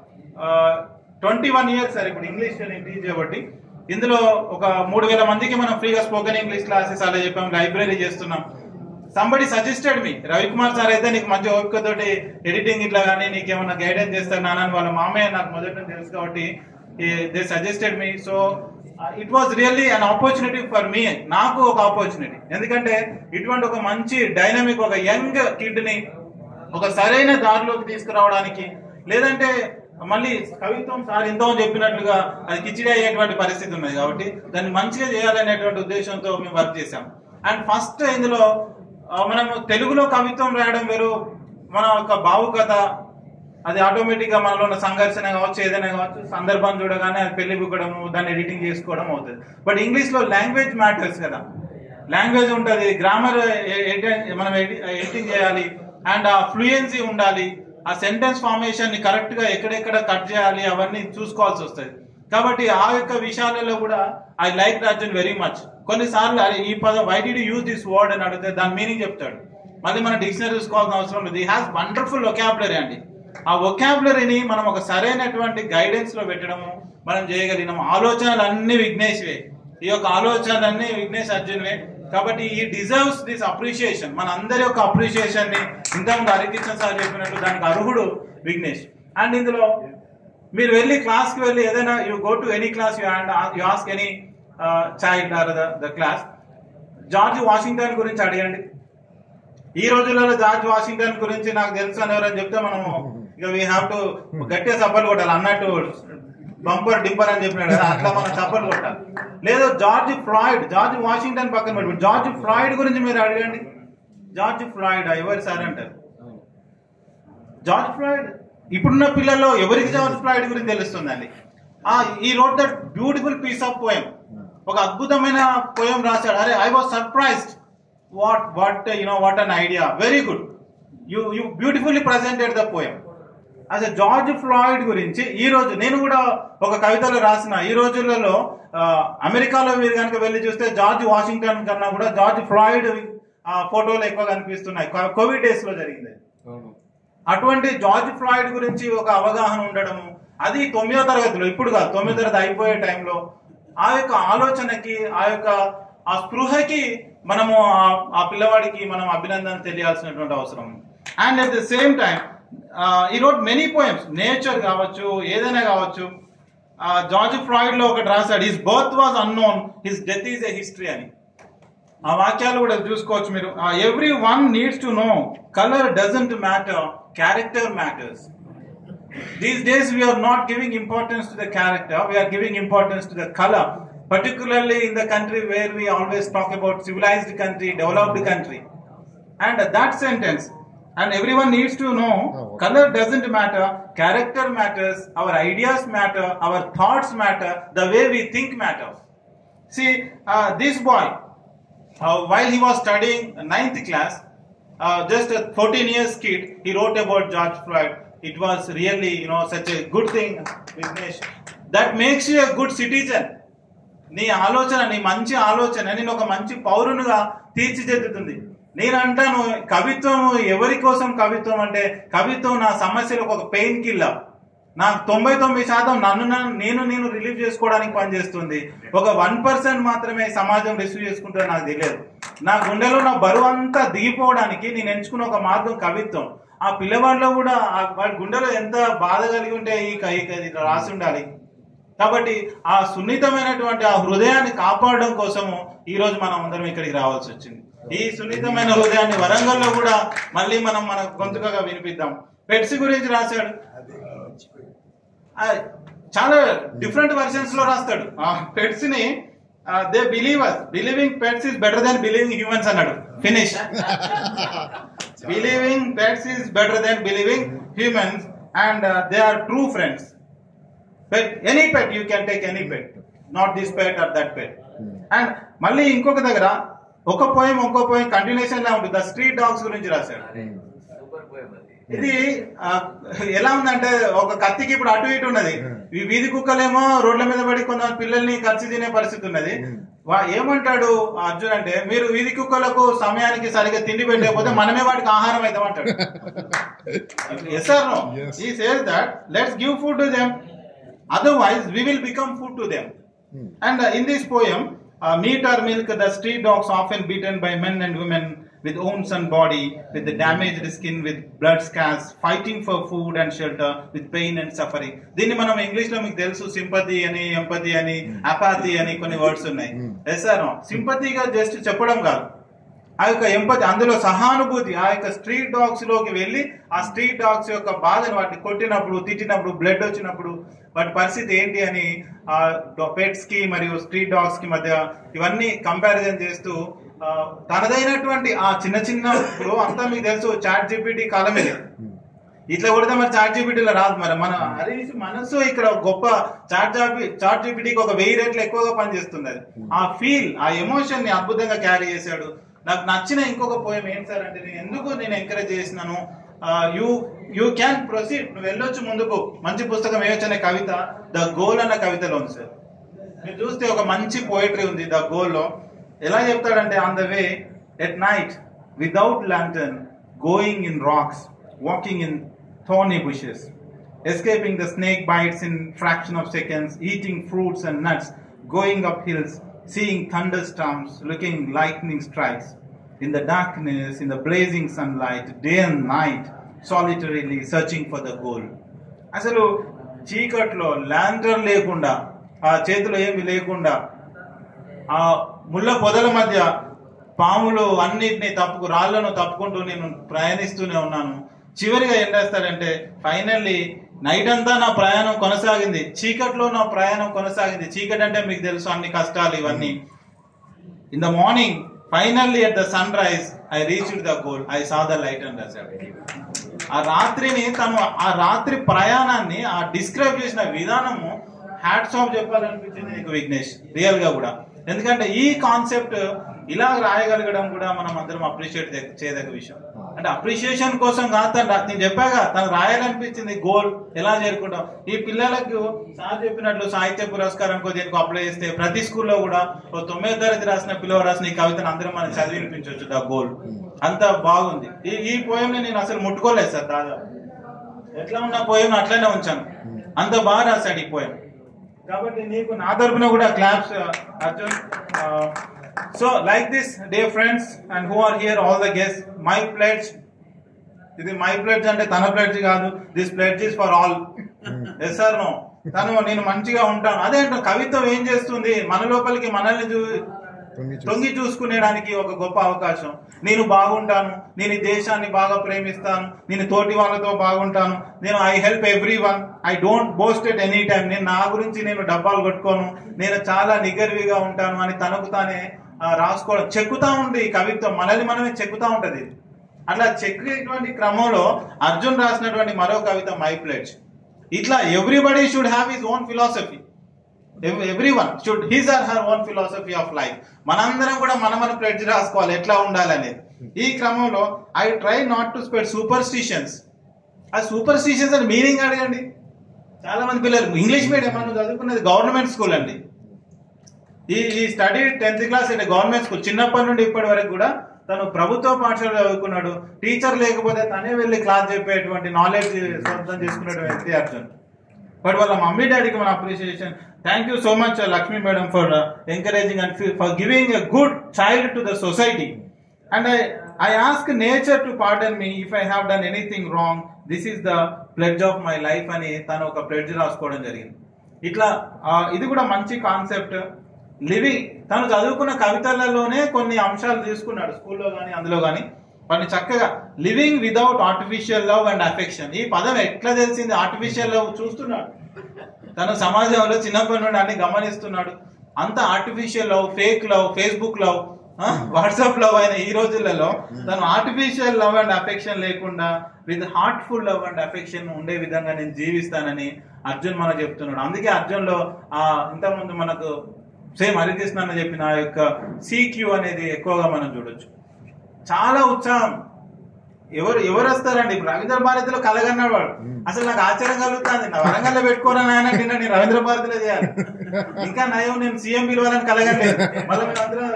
ట్వంటీ వన్ ఇయర్స్ సార్ ఇప్పుడు ఇంగ్లీష్ నేను టీచ్ చేయబట్టి. ఇందులో ఒక మూడు వేల మందికి మనం ఫ్రీగా స్పోకెన్ ఇంగ్లీష్ క్లాసెస్ అలా చెప్పాం, లైబ్రరీ చేస్తున్నాం. Somebody suggested me, Ravikumar sir అయితే నీకు మంచి ఓపికతోటి ఎడిటింగ్ ఇట్లా కానీ నీకు ఏమన్నా గైడెన్స్ చేస్తారు నాన్న, వాళ్ళ మామయ్య నాకు మొదటి నుంచి తెలుసు కాబట్టి they suggested me. So it was really an opportunity for me, నాకు ఒక ఆపర్చునిటీ. ఎందుకంటే ఇటువంటి ఒక మంచి డైనమిక్ ఒక యంగ్ కిడ్ ని ఒక సరైన దారిలోకి తీసుకురావడానికి, లేదంటే మళ్ళీ కవిత్వం సార్ ఎంతో చెప్పినట్లుగా అది కిచిడి అయ్యేటువంటి పరిస్థితి ఉన్నది కాబట్టి దాన్ని మంచిగా చేయాలనేటువంటి ఉద్దేశంతో మేము వర్క్ చేసాం. అండ్ ఫస్ట్ ఇందులో మనం తెలుగులో కవిత్వం రాయడం వేరు, మన యొక్క భావుకథ అది ఆటోమేటిక్ గా మనలో ఉన్న సంఘర్షణ కావచ్చు, ఏదైనా కావచ్చు, సందర్భం చూడగానే అది పెళ్లి బుక్కడము, దాన్ని ఎడిటింగ్ చేసుకోవడం అవుతుంది. బట్ ఇంగ్లీష్ లో లాంగ్వేజ్ మ్యాటర్స్ కదా, లాంగ్వేజ్ ఉంటుంది, గ్రామర్ మనం ఎడిటింగ్ చేయాలి, అండ్ ఆ ఫ్లూయెన్సీ ఉండాలి, ఆ సెంటెన్స్ ఫార్మేషన్ ని కరెక్ట్ గా ఎక్కడెక్కడ కట్ చేయాలి అవన్నీ చూసుకోవాల్సి వస్తుంది. కాబట్టి ఆ యొక్క విషయాలలో కూడా I like Arjun very much. కొన్నిసార్లు ఈ పదం why did you use this word అని అడిగితే దాని మీనింగ్ చెప్తాడు, మళ్ళీ మన డిక్షనరీ చూసుకోవాల్సిన అవసరం లేదు. ఈ హ్యాస్ వండర్ఫుల్ వొకాబులరీ అండి. ఆ వొకాబులరీని మనం ఒక సరైనటువంటి గైడెన్స్ లో పెట్టడము మనం చేయగలిగినాము. ఆలోచనలు అన్ని విఘ్నేష్వే, ఈ యొక్క ఆలోచనలన్నీ విఘ్నేష్ అర్జున్వే. కాబట్టి ఈ డిజర్వ్స్ దిస్ అప్రిషియేషన్, మన అందరి యొక్క అప్రిషియేషన్ ని ఇంతకుముందు హరికృష్ణ సార్ చెప్పినట్టు దానికి అర్హుడు విఘ్నేష్. అండ్ ఇందులో మీరు వెళ్ళి క్లాస్ కి వెళ్ళి ఏదైనా you go to any class you and you ask any child or the class, George Washington గురించి అడగండి. ఈ రోజులలో జార్జ్ వాషింగ్టన్ గురించి నాకు తెలుసు అని ఎవరని చెప్తే మనము ఇక వీ హ్యావ్ టు గట్టిగా సపోర్ట్ కొట్టాలి అన్నట్టు, బంపర్ డింపర్ అని చెప్పినాడు కదా, అట్లా మనం సపోర్ట్ కొట్టాలి. లేదు జార్జ్ ఫ్లాయిడ్, జార్జ్ వాషింగ్టన్ పక్కన పెట్టి జార్జ్ ఫ్లాయిడ్ గురించి మీరు అడగండి, జార్జ్ ఫ్లాయిడ్ ఎవరు సార్ అంటారు. జార్జ్ ఫ్లాయిడ్ ఇప్పుడున్న పిల్లల్లో ఎవరికి జార్జ్ ఫ్లాయిడ్ గురించి తెలుస్తుందండి. ఈ wrote that beautiful piece of poem, ఒక అద్భుతమైన పోయం రాశాడు. అరే I was surprised, what what you know what an idea, very good, you you beautifully presented the poem. అసలు జార్జ్ ఫ్లాయిడ్ గురించి ఈ రోజు నేను కూడా ఒక కవితలో రాసిన, ఈ రోజులలో అమెరికాలో మీరు కనుక వెళ్ళి చూస్తే జార్జ్ వాషింగ్టన్ కన్నా కూడా జార్జ్ ఫ్లాయిడ్ ఫోటోలు ఎక్కువ కనిపిస్తున్నాయి. కోవిడ్ డేస్ లో జరిగింది. అటువంటి జార్జ్ ఫ్లాయిడ్ గురించి ఒక అవగాహన ఉండడము, అది తొమ్మిదో తరగతిలో, ఇప్పుడు కాదు తొమ్మిదో తరగతి అయిపోయే టైంలో ఆ యొక్క ఆలోచనకి, ఆ యొక్క ఆ స్పృహకి మనము ఆ పిల్లవాడికి మనం అభినందన తెలియాల్సినటువంటి అవసరం. And at the same time ఈ రోట్ మెనీ పోయమ్స్, నేచర్ కావచ్చు, ఏదైనా కావచ్చు. జార్జ్ ఫ్లాయిడ్ లో ఒకటి రాశాడు, his birth was unknown, his death is a history అని. ఆ వాక్యాలు కూడా చూసుకోవచ్చు మీరు. Every one needs to know, colour doesn't matter, character matters. These days we are not giving importance to the character, we are giving importance to the color, particularly in the country where we always talk about civilized country, developed country. And that sentence, and everyone needs to know, color doesn't matter, character matters, our ideas matter, our thoughts matter, the way we think matters. See, uh, this boy, uh, while he was studying ninth class, uh, just a fourteen years kid, he wrote about George Floyd. It was really, you know, such a good thing, Vignesh. That makes you a good citizen. నీ ఆలోచన, నీ మంచి ఆలోచన నేను ఒక మంచి పౌరునిగా తీర్చిదిద్దుతుంది. నేను అంటాను, కవిత్వం ఎవరి కోసం కవిత్వం అంటే, కవిత్వం నా సమస్యలకు ఒక పెయిన్ కిల్లర్. నాకు తొంభై తొమ్మిది శాతం నన్ను నేను నేను రిలీవ్ చేసుకోవడానికి పనిచేస్తుంది. ఒక వన్ పర్సెంట్ మాత్రమే సమాజం రిసీవ్ చేసుకుంటుందో నాకు తెలియదు. నా గుండెలో నా బరువు అంతా దిగిపోవడానికి నేను ఎంచుకున్న ఒక మార్గం కవిత్వం. ఆ పిల్లవాడిలో కూడా వాడి గుండెలో ఎంత బాధ కలిగి ఉంటే ఈ ఇట్లా రాసి ఉండాలి. కాబట్టి ఆ సున్నితమైనటువంటి ఆ హృదయాన్ని కాపాడడం కోసము ఈ రోజు మనం అందరం ఇక్కడికి రావాల్సి వచ్చింది. ఈ సున్నితమైన హృదయాన్ని వరంగల్లో కూడా మళ్ళీ మనం మన గొంతుకగా వినిపిద్దాం. పెట్స్ గురించి రాశాడు, చాలా డిఫరెంట్ వర్షన్స్ లో రాస్తాడు. పెట్స్ ని they believe us, believing pets is better than believing humans అన్నాడు. Finish. Believing pets is better than believing humans and they are true friends. Pet, any pet you can take any pet, not this pet or that pet. And మళ్ళీ ఇంకొక దగ్గర ఒక poem ఇంకో poem continuation లా ఉంటుంది. The street dogs గురించి రాశాడు. ఇది ఎలా ఉందంటే, ఒక కత్తికి ఇప్పుడు అటు ఇటు ఉన్నది. ఈ వీధి కుక్కలేమో రోడ్ల మీద పడి కొంత పిల్లల్ని ఖర్చు తినే పరిస్థితి ఉన్నది. ఏమంటాడు అర్జున్ అంటే, మీరు వీధి కుక్కలకు సమయానికి సరిగ్గా తిండి పెట్టకపోతే మనమే వాటికి ఆహారం అవుతామంటాడు. Yes or no? He says that let's give food to them, otherwise we will become food to them. And in this poem, meat or milk, the street dogs often beaten by men and women with wounds and body, with the damaged skin, with blood scars, fighting for food and shelter, with pain and suffering. దీన్ని మనం English లో మీకు తెలుసు sympathy అని, empathy అని, అపాతి అని కొన్ని words ఉన్నాయి. ఎస్ఆర్ సింపతిగా జస్ట్ చెప్పడం కాదు, ఆ యొక్క ఎంపతి, అందులో సహానుభూతి. ఆ యొక్క స్ట్రీట్ డాగ్స్ లోకి వెళ్ళి ఆ స్ట్రీట్ డాగ్స్ యొక్క బాధను, వాటిని కొట్టినప్పుడు, తిట్టినప్పుడు, బ్లడ్ వచ్చినప్పుడు వాటి పరిస్థితి ఏంటి అని ఆ పెట్స్ కి మరియు స్ట్రీట్ డాగ్స్ కి మధ్య ఇవన్నీ కంపారిజన్ చేస్తూ తనదైనటువంటి ఆ చిన్న చిన్న, ఇప్పుడు అంతా మీకు తెలుసు చాట్ జీపీటీ కాలమే, ఇట్లా కొడితే మరి చాట్ జీపీటీలో రాదు. మరి మన హరీష్ మనసు ఇక్కడ గొప్ప చాట్ జాపీ చాట్ జీపీటీకి ఒక వెయ్యి రేట్లు ఎక్కువగా పనిచేస్తుంది. అది ఆ ఫీల్, ఆ ఎమోషన్ ని అద్భుతంగా క్యారీ చేశాడు. నాకు నచ్చిన ఇంకొక పోయం ఏంటి సార్ అంటే, నేను ఎందుకు నేను ఎంకరేజ్ చేసినాను, యూ యూ క్యాన్ ప్రొసీడ్, నువ్వు వెళ్ళొచ్చు ముందుకు, మంచి పుస్తకం వేయొచ్చు అనే కవిత ద గోల్ అన్న కవితలో ఉంది సార్. మీరు చూస్తే ఒక మంచి పోయిటరీ ఉంది ద గోల్ లో. ఎలా చెప్తాడంటే, on the way at night without lantern, going in rocks, walking in thorny bushes, escaping the snake bites in fraction of seconds, eating fruits and nuts, going up hills, seeing thunderstorms, looking lightning strikes, in the darkness, in the blazing sunlight, day and night, solitarily searching for the goal. అసలు చీకట్లో lantern లేకుండా, ఆ చేతిలో ఏమి లేకుండా, ఆ ముళ్ళ పొదల మధ్య పాములు అన్నిటిని తప్పుకు రాళ్లను తప్పుకుంటూ నేను ప్రయాణిస్తూనే ఉన్నాను. చివరిగా ఏం చేస్తాడంటే, ఫైనల్లీ నైట్ అంతా నా ప్రయాణం కొనసాగింది, చీకట్లో నా ప్రయాణం కొనసాగింది. చీకటి అంటే మీకు తెలుసు, అన్ని కష్టాలు ఇవన్నీ. In the morning finally at the sun rise I reached the goal, I saw the light and రాశాడు. ఆ రాత్రిని తను, ఆ రాత్రి ప్రయాణాన్ని ఆ డిస్క్రైబ్ చేసిన విధానము హ్యాట్స్ ఆఫ్ చెప్పాలనిపించింది నీకు విఘ్నేష్, రియల్ గా కూడా. ఎందుకంటే ఈ కాన్సెప్ట్ ఇలా రాయగలగడం కూడా మనం అందరం అప్రిషియేట్ చేయదగ్గ విషయం. అంటే అప్రిషియేషన్ కోసం కాదు, తను నేను చెప్పాగా తను రాయాలనిపించింది గోల్ ఎలా చేరుకుంటాం. ఈ పిల్లలకు సార్ చెప్పినట్లు సాహిత్య పురస్కారం దీనికి అప్లై చేస్తే ప్రతి స్కూల్లో కూడా ఓ తొమ్మిదో తరగతి రాసిన పిల్లలు రాసిన ఈ కవితను అందరం మనం చదివినిపించవచ్చు. ద గోల్ అంత బాగుంది. ఈ ఈ పోయంని నేను అసలు ముట్టుకోలేదు సార్, దాదాపు ఎట్లా ఉన్న పోయం అట్లనే ఉంచాను, అంత బాగా రాశాడు ఈ పోయం. కాబట్టి నీకు నా తరపున కూడా claps Arjun. So like this, dear friends and who are here, all the guests, my pledge, ఇది my pledge అంటే తన pledge కాదు, this pledge is for all. yes or no? తను నేను మంచిగా ఉంటాను అదే అంటే కవిత్వం ఏం చేస్తుంది, మన లోపలికి మనల్ని చూ తొంగి చూసుకునేడానికి ఒక గొప్ప అవకాశం. నేను బాగుంటాను, నేను ఈ దేశాన్ని బాగా ప్రేమిస్తాను, నేను తోటి వాళ్ళతో బాగుంటాను, నేను I help every one, I don't boast at any time, నేను నా గురించి నేను డబ్బాలు కొట్టుకోను, నేను చాలా నిగర్విగా ఉంటాను అని తనకు తానే రాసుకోవడం, చెక్కుతా ఉంది ఈ కవిత్వం, మనల్ని మనమే చెక్కుతా ఉంటది. అట్లా చెక్కేటువంటి క్రమంలో అర్జున్ రాసినటువంటి మరో కవిత మై ప్లెడ్జ్. ఇట్లా everybody should have his own philosophy, every one should his or her own philosophy of life. మనందరం కూడా మన మన ప్లెడ్జ్ రాసుకోవాలి ఎట్లా ఉండాలనేది. ఈ క్రమంలో I try not to spread superstitions. ఆ సూపర్స్టిషన్స్ అని మీనింగ్ అడగండి. చాలా మంది పిల్లలు ఇంగ్లీష్ మీడియం మనం చదువుకున్నది గవర్నమెంట్ స్కూల్ అండి. ఈ ఈ స్టడీ టెన్త్ క్లాస్ అంటే గవర్నమెంట్ స్కూల్, చిన్నప్పటి నుండి ఇప్పటి వరకు కూడా తను ప్రభుత్వ పాఠశాల చదువుకున్నాడు. టీచర్ లేకపోతే తనే వెళ్ళి క్లాస్ చెప్పేటువంటి నాలెడ్జ్ సొంతం చేసుకున్నటువంటి వ్యక్తి అర్జున్. బట్ వాళ్ళ మమ్మీ డాడీకి మన appreciation. Thank you so much Lakshmi madam for encouraging and for giving a good child to the society. And I I ask nature to pardon me if I have done anything wrong, this is the pledge of my life అని తను ఒక pledge రాసుకోవడం జరిగింది. ఇట్లా ఇది కూడా మంచి concept. Living, తను చదువుకున్న కవితలలోనే కొన్ని అంశాలు తీసుకున్నాడు స్కూల్లో కానీ అందులో కానీ, వాటిని చక్కగా living without artificial love and affection. ఈ పదం ఎట్లా తెలిసింది? ఆర్టిఫిషియల్ లవ్ చూస్తున్నాడు తను సమాజంలో, చిన్నప్పటి నుండి అన్ని గమనిస్తున్నాడు. అంత artificial love, fake love, Facebook love, WhatsApp love అయిన ఈ రోజులలో తను ఆర్టిఫిషియల్ లవ్ అండ్ అఫెక్షన్ లేకుండా with heartful love and affection ఉండే విధంగా నేను జీవిస్తానని అర్జున్ మనకు చెప్తున్నాడు. అందుకే అర్జున్ లో ఆ ఇంతకుముందు మనకు సేమ్ హరికృష్ణ అన్న చెప్పిన ఆ యొక్క సీక్యూ అనేది ఎక్కువగా మనం చూడొచ్చు. చాలా ఉత్సాహం. ఎవరు ఎవరు వస్తారండి ఇప్పుడు రవీంద్ర భారతిలో కలగన్నాడు వాడు. అసలు నాకు ఆశ్చర్యం కలుగుతుంది, నా వరంగల్లో పెట్టుకోరా నాయన, నేను రవీంద్ర భారతిలో చేయాలి. ఇంకా నయం నేను సీఎం పిలవాలని కలగలేదు. మళ్ళీ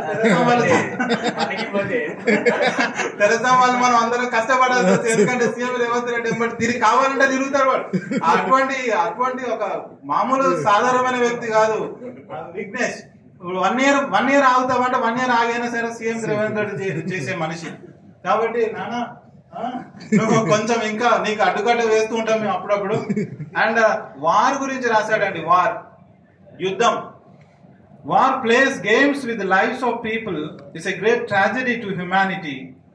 తెరసాం వాళ్ళు మనం అందరం కష్టపడాల్సి వస్తుంది. ఎందుకంటే సీఎం రేవంత్ రెడ్డి ఎంబడి తిరిగి కావాలంటే తిరుగుతాడు వాడు. అటువంటి అటువంటి ఒక మామూలు సాధారణమైన వ్యక్తి కాదు Vignesh. One year one year ఆగుతామంటే వన్ ఇయర్ ఆగైనా సరే సీఎం రేవంత్ రెడ్డి చేసే మనిషి. కాబట్టి నాన్న నువ్వు కొంచెం ఇంకా నీకు అడ్డుకట్ట వేస్తూ ఉంటాం మేము అప్పుడప్పుడు. అండ్ వార్ గురించి రాశాడండి. వార్, యుద్ధం. War plays games with lifes of people it's a great tragedy to humanity.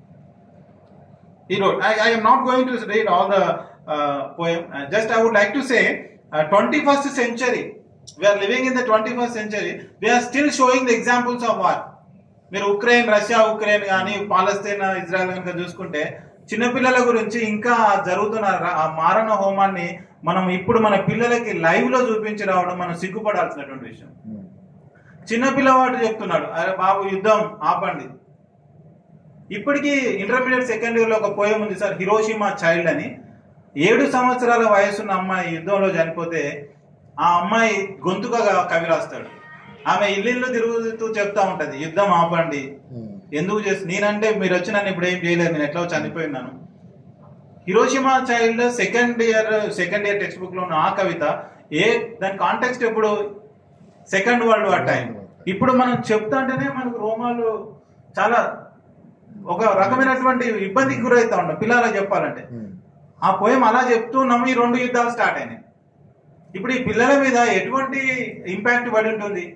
He wrote, I, I am not going to read all the uh, poem. Uh, just I would like to say, uh, twenty-first century, we are living in the twenty-first century. We are still showing the examples of war. మీరు Ukraine, Russia Ukraine కానీ Palestine, Israel కనుక చూసుకుంటే చిన్నపిల్లల గురించి ఇంకా జరుగుతున్న ఆ మారణ హోమాన్ని మనం ఇప్పుడు మన పిల్లలకి లైవ్ లో చూపించి రావడం మనం సిగ్గుపడాల్సినటువంటి విషయం. చిన్నపిల్లవాడు చెప్తున్నాడు, అరే బాబు యుద్ధం ఆపండి. ఇప్పటికీ ఇంటర్మీడియట్ సెకండ్ ఇయర్ లో ఒక పోయం ఉంది సార్, హిరోషిమా చైల్డ్ అని. ఏడు సంవత్సరాల వయసున్న అమ్మాయి యుద్ధంలో చనిపోతే ఆ అమ్మాయి గొంతుకగా కవి రాస్తాడు. ఆమె ఇల్లు తిరుగుతూ చెప్తా ఉంటది, యుద్ధం ఆపండి, ఎందుకు చేసి నేనంటే మీరు వచ్చి నన్ను ఇప్పుడు ఏం చేయలేదు, నేను ఎట్లా చనిపోయినాను. Hiroshima child second year second year text book లో ఉన్న ఆ కవిత ఏ దాని కాంటెక్స్ట్ ఎప్పుడు సెకండ్ వరల్డ్ వార్ టైం. ఇప్పుడు మనం చెప్తా అంటేనే మనకు రోమాలు చాలా ఒక రకమైనటువంటి ఇబ్బందికి గురవుతా ఉంటాం పిల్లలకు చెప్పాలంటే. ఆ పోయం అలా చెప్తూ ఉన్నాము, ఈ రెండు యుద్ధాలు స్టార్ట్ అయినాయి. ఇప్పుడు ఈ పిల్లల మీద ఎటువంటి ఇంపాక్ట్ పడి ఉంటుంది?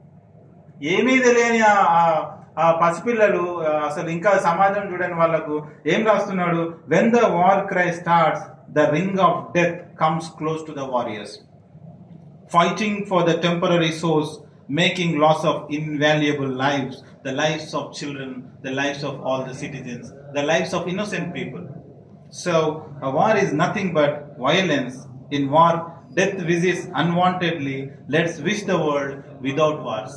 ఏమీ తెలియని ఆ పసిపిల్లలు అసలు ఇంకా సమాజం చూడని వాళ్ళకు ఏం రాస్తున్నాడు? When the war cry starts the ring of death comes close to the warriors fighting for the temporary source, making loss of invaluable lives, the lives of children, the lives of all the citizens, the lives of innocent people. So a war is nothing but violence. In war, death visits unwantedly. Let's wish the world without wars.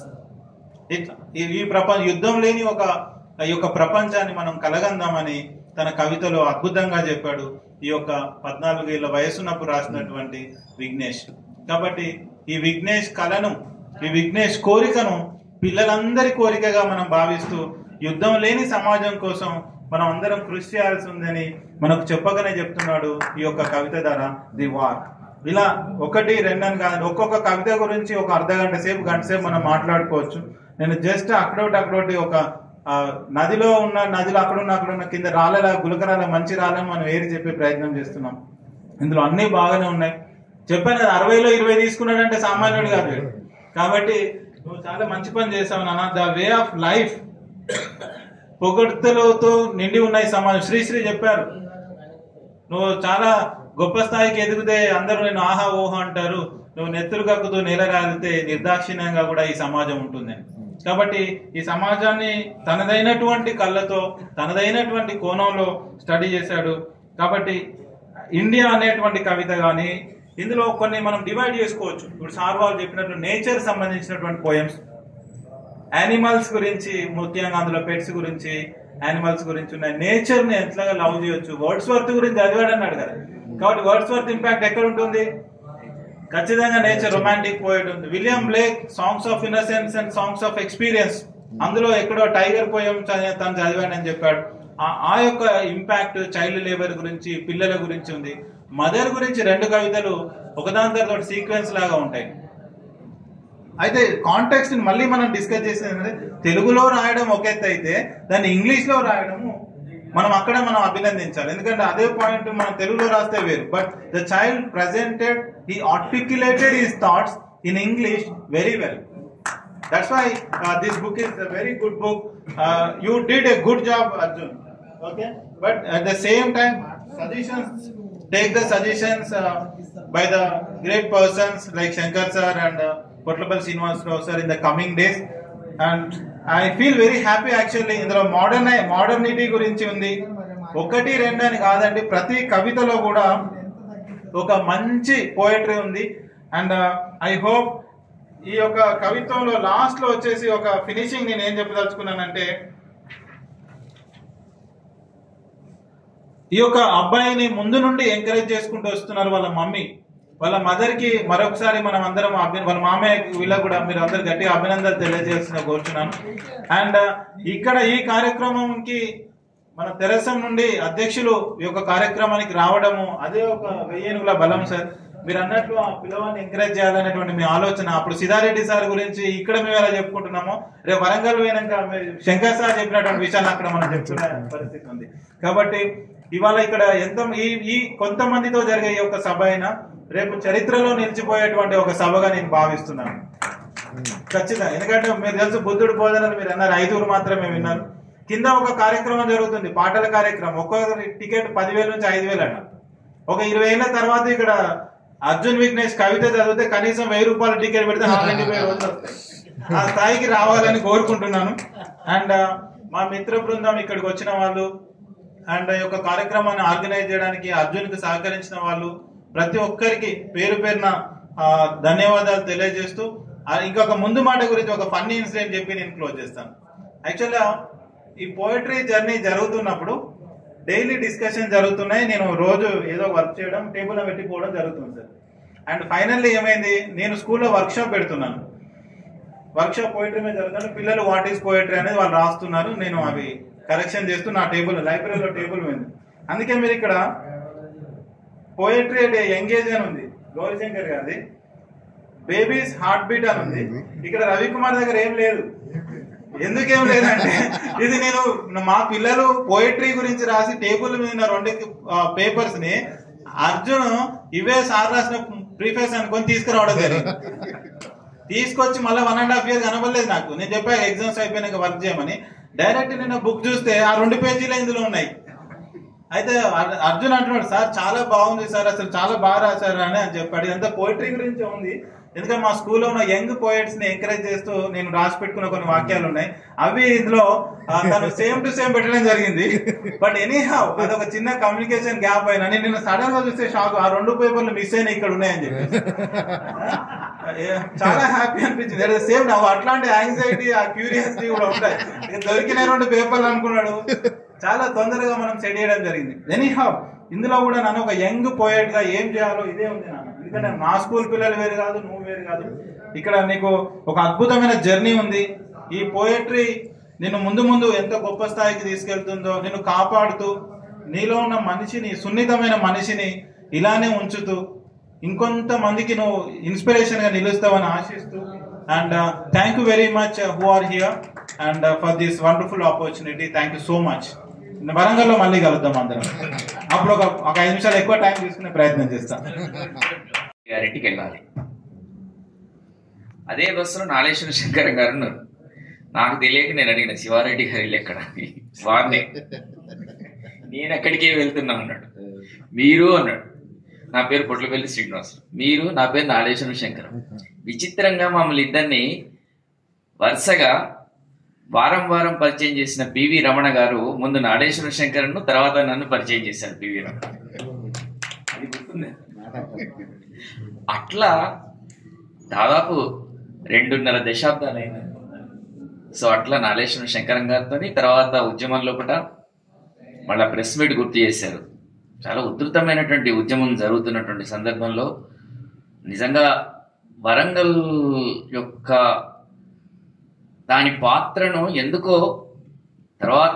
ఈ ప్రపంచ యుద్ధం లేని ఒక ఈ యొక్క ప్రపంచాన్ని మనం కలగందామని తన కవితలో అద్భుతంగా చెప్పాడు ఈ యొక్క పద్నాలుగు ఏళ్ల వయసున్నప్పుడు రాసినటువంటి విఘ్నేష్. కాబట్టి ఈ విఘ్నేష్ కళను, ఈ విఘ్నేష్ కోరికను పిల్లలందరి కోరికగా మనం భావిస్తూ యుద్ధం లేని సమాజం కోసం మనం అందరం కృషి చేయాల్సి ఉందని మనకు చెప్పగానే చెప్తున్నాడు ఈ యొక్క కవిత ద్వారా, ది వార్. ఇలా ఒకటి రెండని కాదు, ఒక్కొక్క కవిత గురించి ఒక అర్ధ గంట సేపు గంట సేపు మనం మాట్లాడుకోవచ్చు. నేను జస్ట్ అక్కడోటి అక్కడోటి ఒక నదిలో ఉన్న నదిలో అక్కడున్న అక్కడున్న కింద రాళ్ళ గులకరాల మంచి రాళ్ళని మనం ఏరి చెప్పే ప్రయత్నం చేస్తున్నాం. ఇందులో అన్ని బాగానే ఉన్నాయి. చెప్పాను కదా, అరవైలో ఇరవై తీసుకున్నాడంటే సామాన్యుడు కాదు. కాబట్టి నువ్వు చాలా మంచి పని చేసావు నాన్న. ద వే ఆఫ్ లైఫ్ పొగడ్తలతో నిండి ఉన్నాయి సమాజం. శ్రీశ్రీ చెప్పారు, నువ్వు చాలా గొప్ప స్థాయికి ఎదిగితే అందరూ నేను ఆహా ఓహో అంటారు, నువ్వు నెత్తులు కక్కుతూ నేల రాలితే నిర్దాక్షిణ్యంగా కూడా ఈ సమాజం ఉంటుంది. కాబట్టి ఈ సమాజాన్ని తనదైనటువంటి కళ్ళతో తనదైనటువంటి కోణంలో స్టడీ చేశాడు. కాబట్టి ఇండియా అనేటువంటి కవిత కానీ ఇందులో కొన్ని మనం డివైడ్ చేసుకోవచ్చు. ఇప్పుడు సార్ వాళ్ళు చెప్పినట్టు నేచర్ సంబంధించినటువంటి పోయమ్స్, యానిమల్స్ గురించి, ముఖ్యంగా అందులో పెట్స్ గురించి, యానిమల్స్ గురించి ఉన్నాయి. నేచర్ ని ఎట్లాగా లవ్ చేయొచ్చు. వర్డ్స్ వర్త్ గురించి చదివాడు అన్నాడు కదా, కాబట్టి వర్డ్స్ వర్త్ ఇంపాక్ట్ ఎక్కడ ఉంటుంది? ఖచ్చితంగా నేచర్. రొమాంటిక్ పోయట్ ఉంది. William Blake songs of innocence and songs of experience, అందులో ఎక్కడో టైగర్ పోయం తను చదివాడని చెప్పాడు. ఆ యొక్క ఇంపాక్ట్ చైల్డ్ లేబర్ గురించి, పిల్లల గురించి ఉంది. మదర్ గురించి రెండు కవితలు ఒకదాని తర్వాత సీక్వెన్స్ లాగా ఉంటాయి. అయితే కాంటెక్స్ట్ ని మళ్ళీ మనం డిస్కస్ చేసేది ఏంటంటే, తెలుగులో రాయడం ఒక ఎత్తు అయితే దాన్ని ఇంగ్లీష్ లో రాయడము మనం అక్కడ మనం అభినందించాలి. ఎందుకంటే అదే పాయింట్ మనం తెలుగులో రాస్తే వేరు. But the child presented, he articulated his thoughts in English very well. That's why uh, this book is a very good book. Uh, you did a good job, Arjun. Okay, but at the same time, suggestions. Take the suggestions uh, by the great persons like Shankar sir and uh, Kotlapalli Srinivasarao sir in the coming days. And I feel very happy actually. ఇందులో modern modernity గురించి ఉంది. ఒకటి రెండు అని కాదండి, ప్రతి కవితలో కూడా ఒక మంచి పోయట్రీ ఉంది. అండ్ ఐ హోప్ ఈ యొక్క కవిత్వంలో లాస్ట్ లో వచ్చేసి ఒక ఫినిషింగ్ నేను ఏం చెప్పదలుచుకున్నానంటే, ఈ యొక్క అబ్బాయిని ముందు నుండి ఎంకరేజ్ చేసుకుంటూ వస్తున్నారు వాళ్ళ మమ్మీ. వాళ్ళ మదర్ కి మరొకసారి మనం అందరం వాళ్ళ మామయ్య వీళ్ళకి కూడా మీరు అందరు గట్టిగా అభినందనలు తెలియజేస్తున్నా కోరుచున్నాను. అండ్ ఇక్కడ ఈ కార్యక్రమంకి మన తెరసం నుండి అధ్యక్షులు ఈ యొక్క కార్యక్రమానికి రావడము అదే ఒక వెయ్యేనుగుల బలం సార్. మీరు అన్నట్లు ఆ పిల్లవాడిని ఎంకరేజ్ చేయాలనేటువంటి మీ ఆలోచన. అప్పుడు సిద్ధారెడ్డి సార్ గురించి ఇక్కడ మేము ఎలా చెప్పుకుంటున్నామో రేపు వరంగల్ పోయినాక శంకర్ సార్ చెప్పినటువంటి విషయాలు అక్కడ మనం చెప్తున్న పరిస్థితి ఉంది. కాబట్టి ఇవాళ ఇక్కడ ఎంత ఈ ఈ కొంతమందితో జరిగే ఈ యొక్క సభ అయినా రేపు చరిత్రలో నిలిచిపోయేటువంటి ఒక సభగా నేను భావిస్తున్నాను ఖచ్చితంగా. ఎందుకంటే మీరు తెలుసు బుద్ధుడు బోధనలు మీరు అన్నారు, ఐదుగురు మాత్రమే విన్నారు. కింద ఒక కార్యక్రమం జరుగుతుంది, పాటల కార్యక్రమం. ఒక్కొక్క టికెట్ పదివేల నుంచి ఐదు వేలు అన్న. ఒక ఇరవై ఏళ్ళ తర్వాత ఇక్కడ అర్జున్ విఘ్నేష్ కవిత చదివితే కనీసం వెయ్యి రూపాయల టికెట్ పెడితే నాలుగు వేల రోజులు వస్తాయి. ఆ స్థాయికి రావాలని కోరుకుంటున్నాను. అండ్ మా మిత్ర బృందం ఇక్కడికి వచ్చిన వాళ్ళు అండ్ ఈ యొక్క కార్యక్రమాన్ని ఆర్గనైజ్ చేయడానికి అర్జున్కి సహకరించిన వాళ్ళు ప్రతి ఒక్కరికి పేరు పేరున ధన్యవాదాలు తెలియజేస్తూ ఇంకొక ముందు మాట గురించి ఒక ఫన్నీ ఇన్సిడెంట్ చెప్పి నేను క్లోజ్ చేస్తాను. యాక్చువల్గా ఈ పోయిటరీ జర్నీ జరుగుతున్నప్పుడు డైలీ డిస్కషన్ జరుగుతున్నాయి. నేను రోజు ఏదో వర్క్ చేయడం, టేబుల్ పెట్టిపోవడం జరుగుతుంది సార్. అండ్ ఫైనల్లీ ఏమైంది, నేను స్కూల్లో వర్క్ షాప్ పెడుతున్నాను. వర్క్ షాప్ పోయిటరీ మీద జరుగుతుంది. పిల్లలు వాట్ ఈస్ పోయిటరీ అనేది వాళ్ళు రాస్తున్నారు, నేను అవి కరెక్షన్ చేస్తూ నా టేబుల్ లైబ్రరీలో టేబుల్ ఉంది. అందుకే మీరు ఇక్కడ పోయిటరీ ఎంగేజ్ అని ఉంది గౌరీశంకర్ గారిది, బేబీస్ హార్ట్ బీట్ అని ఉంది. ఇక్కడ రవికుమార్ దగ్గర ఏం లేదు. ఎందుకేం లేదంటే ఇది నేను మా పిల్లలు పోయిటరీ గురించి రాసి టేబుల్ మీద రెండు పేపర్స్ ని అర్జున్ ఇవే సార్ రాసిన ప్రీఫేస్ అనుకొని తీసుకురావడం జరిగింది. తీసుకొచ్చి మళ్ళీ వన్ అండ్ హాఫ్ ఇయర్ కనబడలేదు నాకు. నేను చెప్పా ఎగ్జామ్స్ అయిపోయినాక వర్క్ చేయమని. డైరెక్ట్ నేను బుక్ చూస్తే ఆ రెండు పేజీలు ఇందులో ఉన్నాయి. అయితే అర్జున్ అంటున్నాడు, సార్ చాలా బాగుంది సార్, అసలు చాలా బాగా రాశారు అని అని చెప్పాడు. ఇదంతా పోయిటరీ గురించి ఉంది. ఎందుకంటే మా స్కూల్లో ఉన్న యంగ్ పోయిట్స్ ని ఎంకరేజ్ చేస్తూ నేను రాసి పెట్టుకున్న కొన్ని వాక్యాలు ఉన్నాయి. అవి ఇందులో తను సేమ్ టు సేమ్ పెట్టడం జరిగింది. బట్ ఎనీహౌ అదొక చిన్న కమ్యూనికేషన్ గ్యాప్ అయినా నేను సడన్ గా చూస్తే షాక్, ఆ రెండు పేపర్లు మిస్ అయినా ఇక్కడ ఉన్నాయని చెప్పి చాలా హ్యాపీ అనిపించింది. సేమ్ అట్లాంటి యాంగ్జైటీ, ఆ క్యూరియాసిటీ కూడా ఉంటాయి. దొరికిన రెండు పేపర్లు అనుకున్నాడు, చాలా తొందరగా మనం సెట్ చేయడం జరిగింది. ఎనీహౌ ఇందులో కూడా నన్ను ఒక యంగ్ పోయట్ గా ఏం చేయాలో ఇదే ఉంది నాన్న. ఎందుకంటే మా స్కూల్ పిల్లలు వేరు కాదు, నువ్వు వేరు కాదు. ఇక్కడ నీకు ఒక అద్భుతమైన జర్నీ ఉంది. ఈ పోయట్రీ నిన్ను ముందు ముందు ఎంత గొప్ప స్థాయికి తీసుకెళ్తుందో, నిన్ను కాపాడుతూ నీలో ఉన్న మనిషిని, సున్నితమైన మనిషిని ఇలానే ఉంచుతూ ఇంకొంత మందికి నువ్వు ఇన్స్పిరేషన్ గా నిలుస్తావని ఆశిస్తూ and thank you very much who are here and for this wonderful opportunity. Thank you so much. వరంగల్లో మళ్ళీ కలుద్దాం అందరం. అప్పుడు ఒక ఒక ఐదు నిమిషాలు ఎక్కువ టైం తీసుకునే ప్రయత్నం చేస్తాను. గారింటికి వెళ్ళాలి. అదే బస్సులో నాగేశ్వర శంకర్ గారు ఉన్నారు. నాకు తెలియక నేను అడిగిన శివారెడ్డి గారు ఇల్లు ఎక్కడ, వారినే నేను ఎక్కడికే వెళ్తున్నా అన్నాడు. మీరు అన్నాడు, నా పేరు పొట్లపల్లి శ్రీనివాస్. మీరు, నా పేరు నాగేశ్వర శంకర్. విచిత్రంగా మమ్మల్ని ఇద్దరిని వరుసగా వారం వారం పరిచయం చేసిన పివి రమణ గారు ముందు నాగేశ్వర శంకర్ను, తర్వాత నన్ను పరిచయం చేశారు పివి రమణ. అది గుర్తుంది. అట్లా దాదాపు రెండున్నర దశాబ్దాలైన. సో అట్లా నాగేశ్వర శంకరం గారితో తర్వాత ఉద్యమంలో కూడా మళ్ళా ప్రెస్ మీట్ గుర్తు చేశారు. చాలా ఉధృతమైనటువంటి ఉద్యమం జరుగుతున్నటువంటి సందర్భంలో నిజంగా వరంగల్ యొక్క దాని పాత్రను ఎందుకో తర్వాత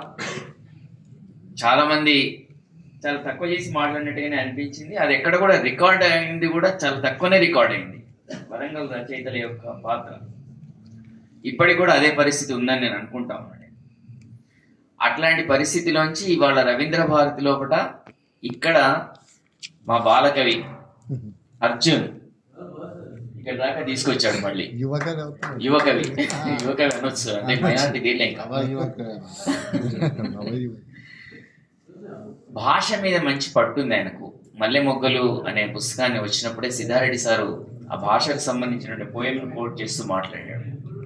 చాలామంది చాలా తక్కువ చేసి మాట్లాడినట్టుగానే అనిపించింది. అది ఎక్కడ కూడా రికార్డ్ అయింది కూడా చాలా తక్కువనే రికార్డ్ అయింది వరంగల్ రచయితల యొక్క పాత్ర. ఇప్పటికి కూడా అదే పరిస్థితి ఉందని నేను అనుకుంటా ఉన్నాను. అట్లాంటి పరిస్థితిలోంచి ఇవాళ రవీంద్ర భారతి లోపల ఇక్కడ మా బాలకవి అర్జున్ ఇక్కడ దాకా తీసుకొచ్చాడు. మళ్ళీ యువకవి యువకవి అనొచ్చు, అంటే మైనారిటీ తీయలే. భాష మీద మంచి పట్టుంది ఆయనకు. మల్లె మొగ్గలు అనే పుస్తకాన్ని వచ్చినప్పుడే సిద్ధారెడ్డి సారు ఆ భాషకు సంబంధించిన పోయం కోట్ చేస్తూ మాట్లాడాడు.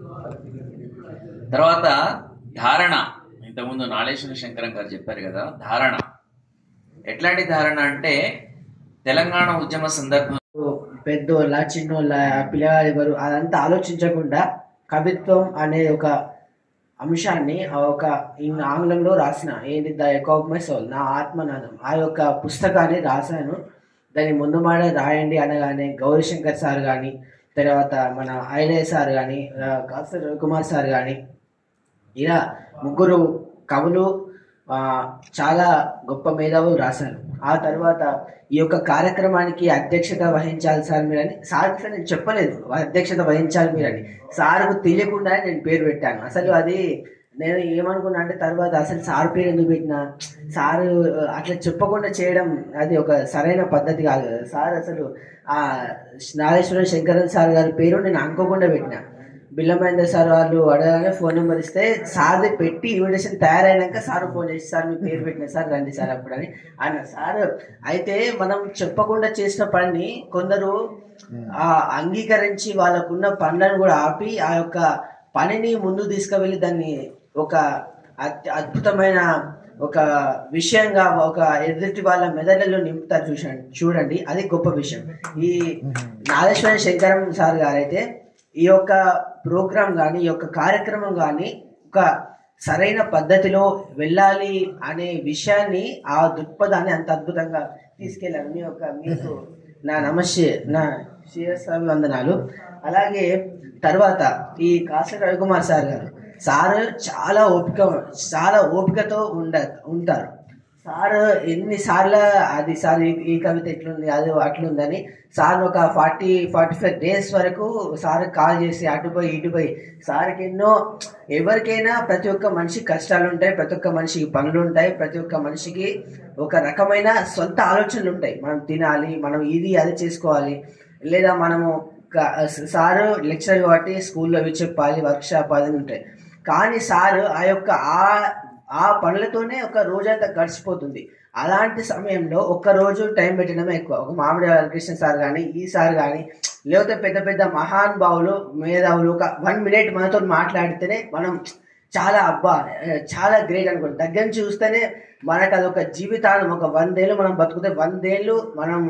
తర్వాత ధారణ, ఇంతకుముందు నాగేశ్వర శంకరం గారు చెప్పారు కదా, ధారణ ఎట్లాంటి ధారణ అంటే తెలంగాణ ఉద్యమ సందర్భంలో పెద్దోళ్ళ చిన్నోళ్ళ పిల్లగాడు ఎవరు అదంతా ఆలోచించకుండా కవిత్వం అనే ఒక అంశాన్ని ఒక ఆంగ్లంలో రాసిన, ఏంటి the echo of my soul, నా ఆత్మనాదం, ఆ యొక్క పుస్తకాన్ని రాశాను. దాన్ని ముందు మాట రాయండి అనగానే గౌరీశంకర్ సార్ కానీ, తర్వాత మన ఐలయ్య సార్ కానీ, కాస్త రవికుమార్ సార్ కానీ, ఇలా ముగ్గురు కవులు చాలా గొప్ప మేధావులు రాశారు. ఆ తర్వాత ఈ యొక్క కార్యక్రమానికి అధ్యక్షత వహించాలి సార్ మీరని సార్ అసలు నేను చెప్పలేదు అధ్యక్షత వహించాలి మీరని, సార్కు తెలియకుండా నేను పేరు పెట్టాను. అసలు అది నేను ఏమనుకున్నా అంటే తర్వాత అసలు సార్ పేరు ఎందుకు పెట్టినా, సారు అట్లా చెప్పకుండా చేయడం అది ఒక సరైన పద్ధతి కాదు కదా సార్. అసలు ఆ నాగేశ్వర శంకరన్ సార్ గారి పేరు నేను అనుకోకుండా పెట్టినా. బిల్లమహేంద్ర సార్ వాళ్ళు అడగానే ఫోన్ నెంబర్ ఇస్తే సార్ది పెట్టి ఇన్విటేషన్ తయారైనాక సార్ ఫోన్ చేసి సార్ మీ పేరు పెట్టిన సార్ రండి సార్ అప్పుడు అని అన్న సార్. అయితే మనం చెప్పకుండా చేసిన పని కొందరు ఆ అంగీకరించి వాళ్ళకున్న పనులను కూడా ఆపి ఆ యొక్క పనిని ముందు తీసుకువెళ్ళి దాన్ని ఒక అద్భుతమైన ఒక విషయంగా ఒక ఎదుటి వాళ్ళ మెదడులో నింపుతారు చూసండి చూడండి అది గొప్ప విషయం. ఈ నాగేశ్వర శంకరం సార్ గారైతే ఈ యొక్క ప్రోగ్రాం కానీ ఈ యొక్క కార్యక్రమం కానీ ఒక సరైన పద్ధతిలో వెళ్ళాలి అనే విషయాన్ని ఆ దృక్పథాన్ని అంత అద్భుతంగా తీసుకెళ్ళారు. మీ యొక్క మీకు నా నమస్తే నా శిరస్వామి వందనాలు. అలాగే తర్వాత ఈ కాసర రవికుమార్ సార్ గారు సార్ చాలా ఓపిక చాలా ఓపికతో ఉండ ఉంటారు సార్. ఎన్నిసార్లు అది సార్ ఈ కవిత ఎట్లుంది అది అట్లుందని సార్ ఒక ఫార్టీ ఫార్టీ ఫైవ్ డేస్ వరకు సార్ కాల్ చేసి అటుపోయి ఇటుపోయి సార్కి ఎన్నో ఎవరికైనా ప్రతి ఒక్క మనిషికి కష్టాలు ఉంటాయి, ప్రతి ఒక్క మనిషికి పనులు ఉంటాయి, ప్రతి ఒక్క మనిషికి ఒక రకమైన సొంత ఆలోచనలు ఉంటాయి. మనం తినాలి, మనం ఇది అది చేసుకోవాలి, లేదా మనము సారు లెక్చర్ కాబట్టి స్కూల్లో అవి చెప్పాలి, వర్క్ షాప్ అది ఉంటాయి. కానీ సారు ఆ యొక్క ఆ ఆ పనులతోనే ఒక రోజంతా గడిచిపోతుంది. అలాంటి సమయంలో ఒక్కరోజు టైం పెట్టడమే ఎక్కువ. ఒక మామిడి కృష్ణ సార్ కానీ ఈ సార్ కానీ లేకపోతే పెద్ద పెద్ద మహానుభావులు మేధావులు ఒక వన్ మినిట్ మనతో మాట్లాడితేనే మనం చాలా అబ్బా చాలా గ్రేట్ అనుకోండి. దగ్గర నుంచి చూస్తేనే మనకు అదొక జీవితాన్ని ఒక వందేళ్ళు మనం బతుకుతే వందేళ్ళు మనం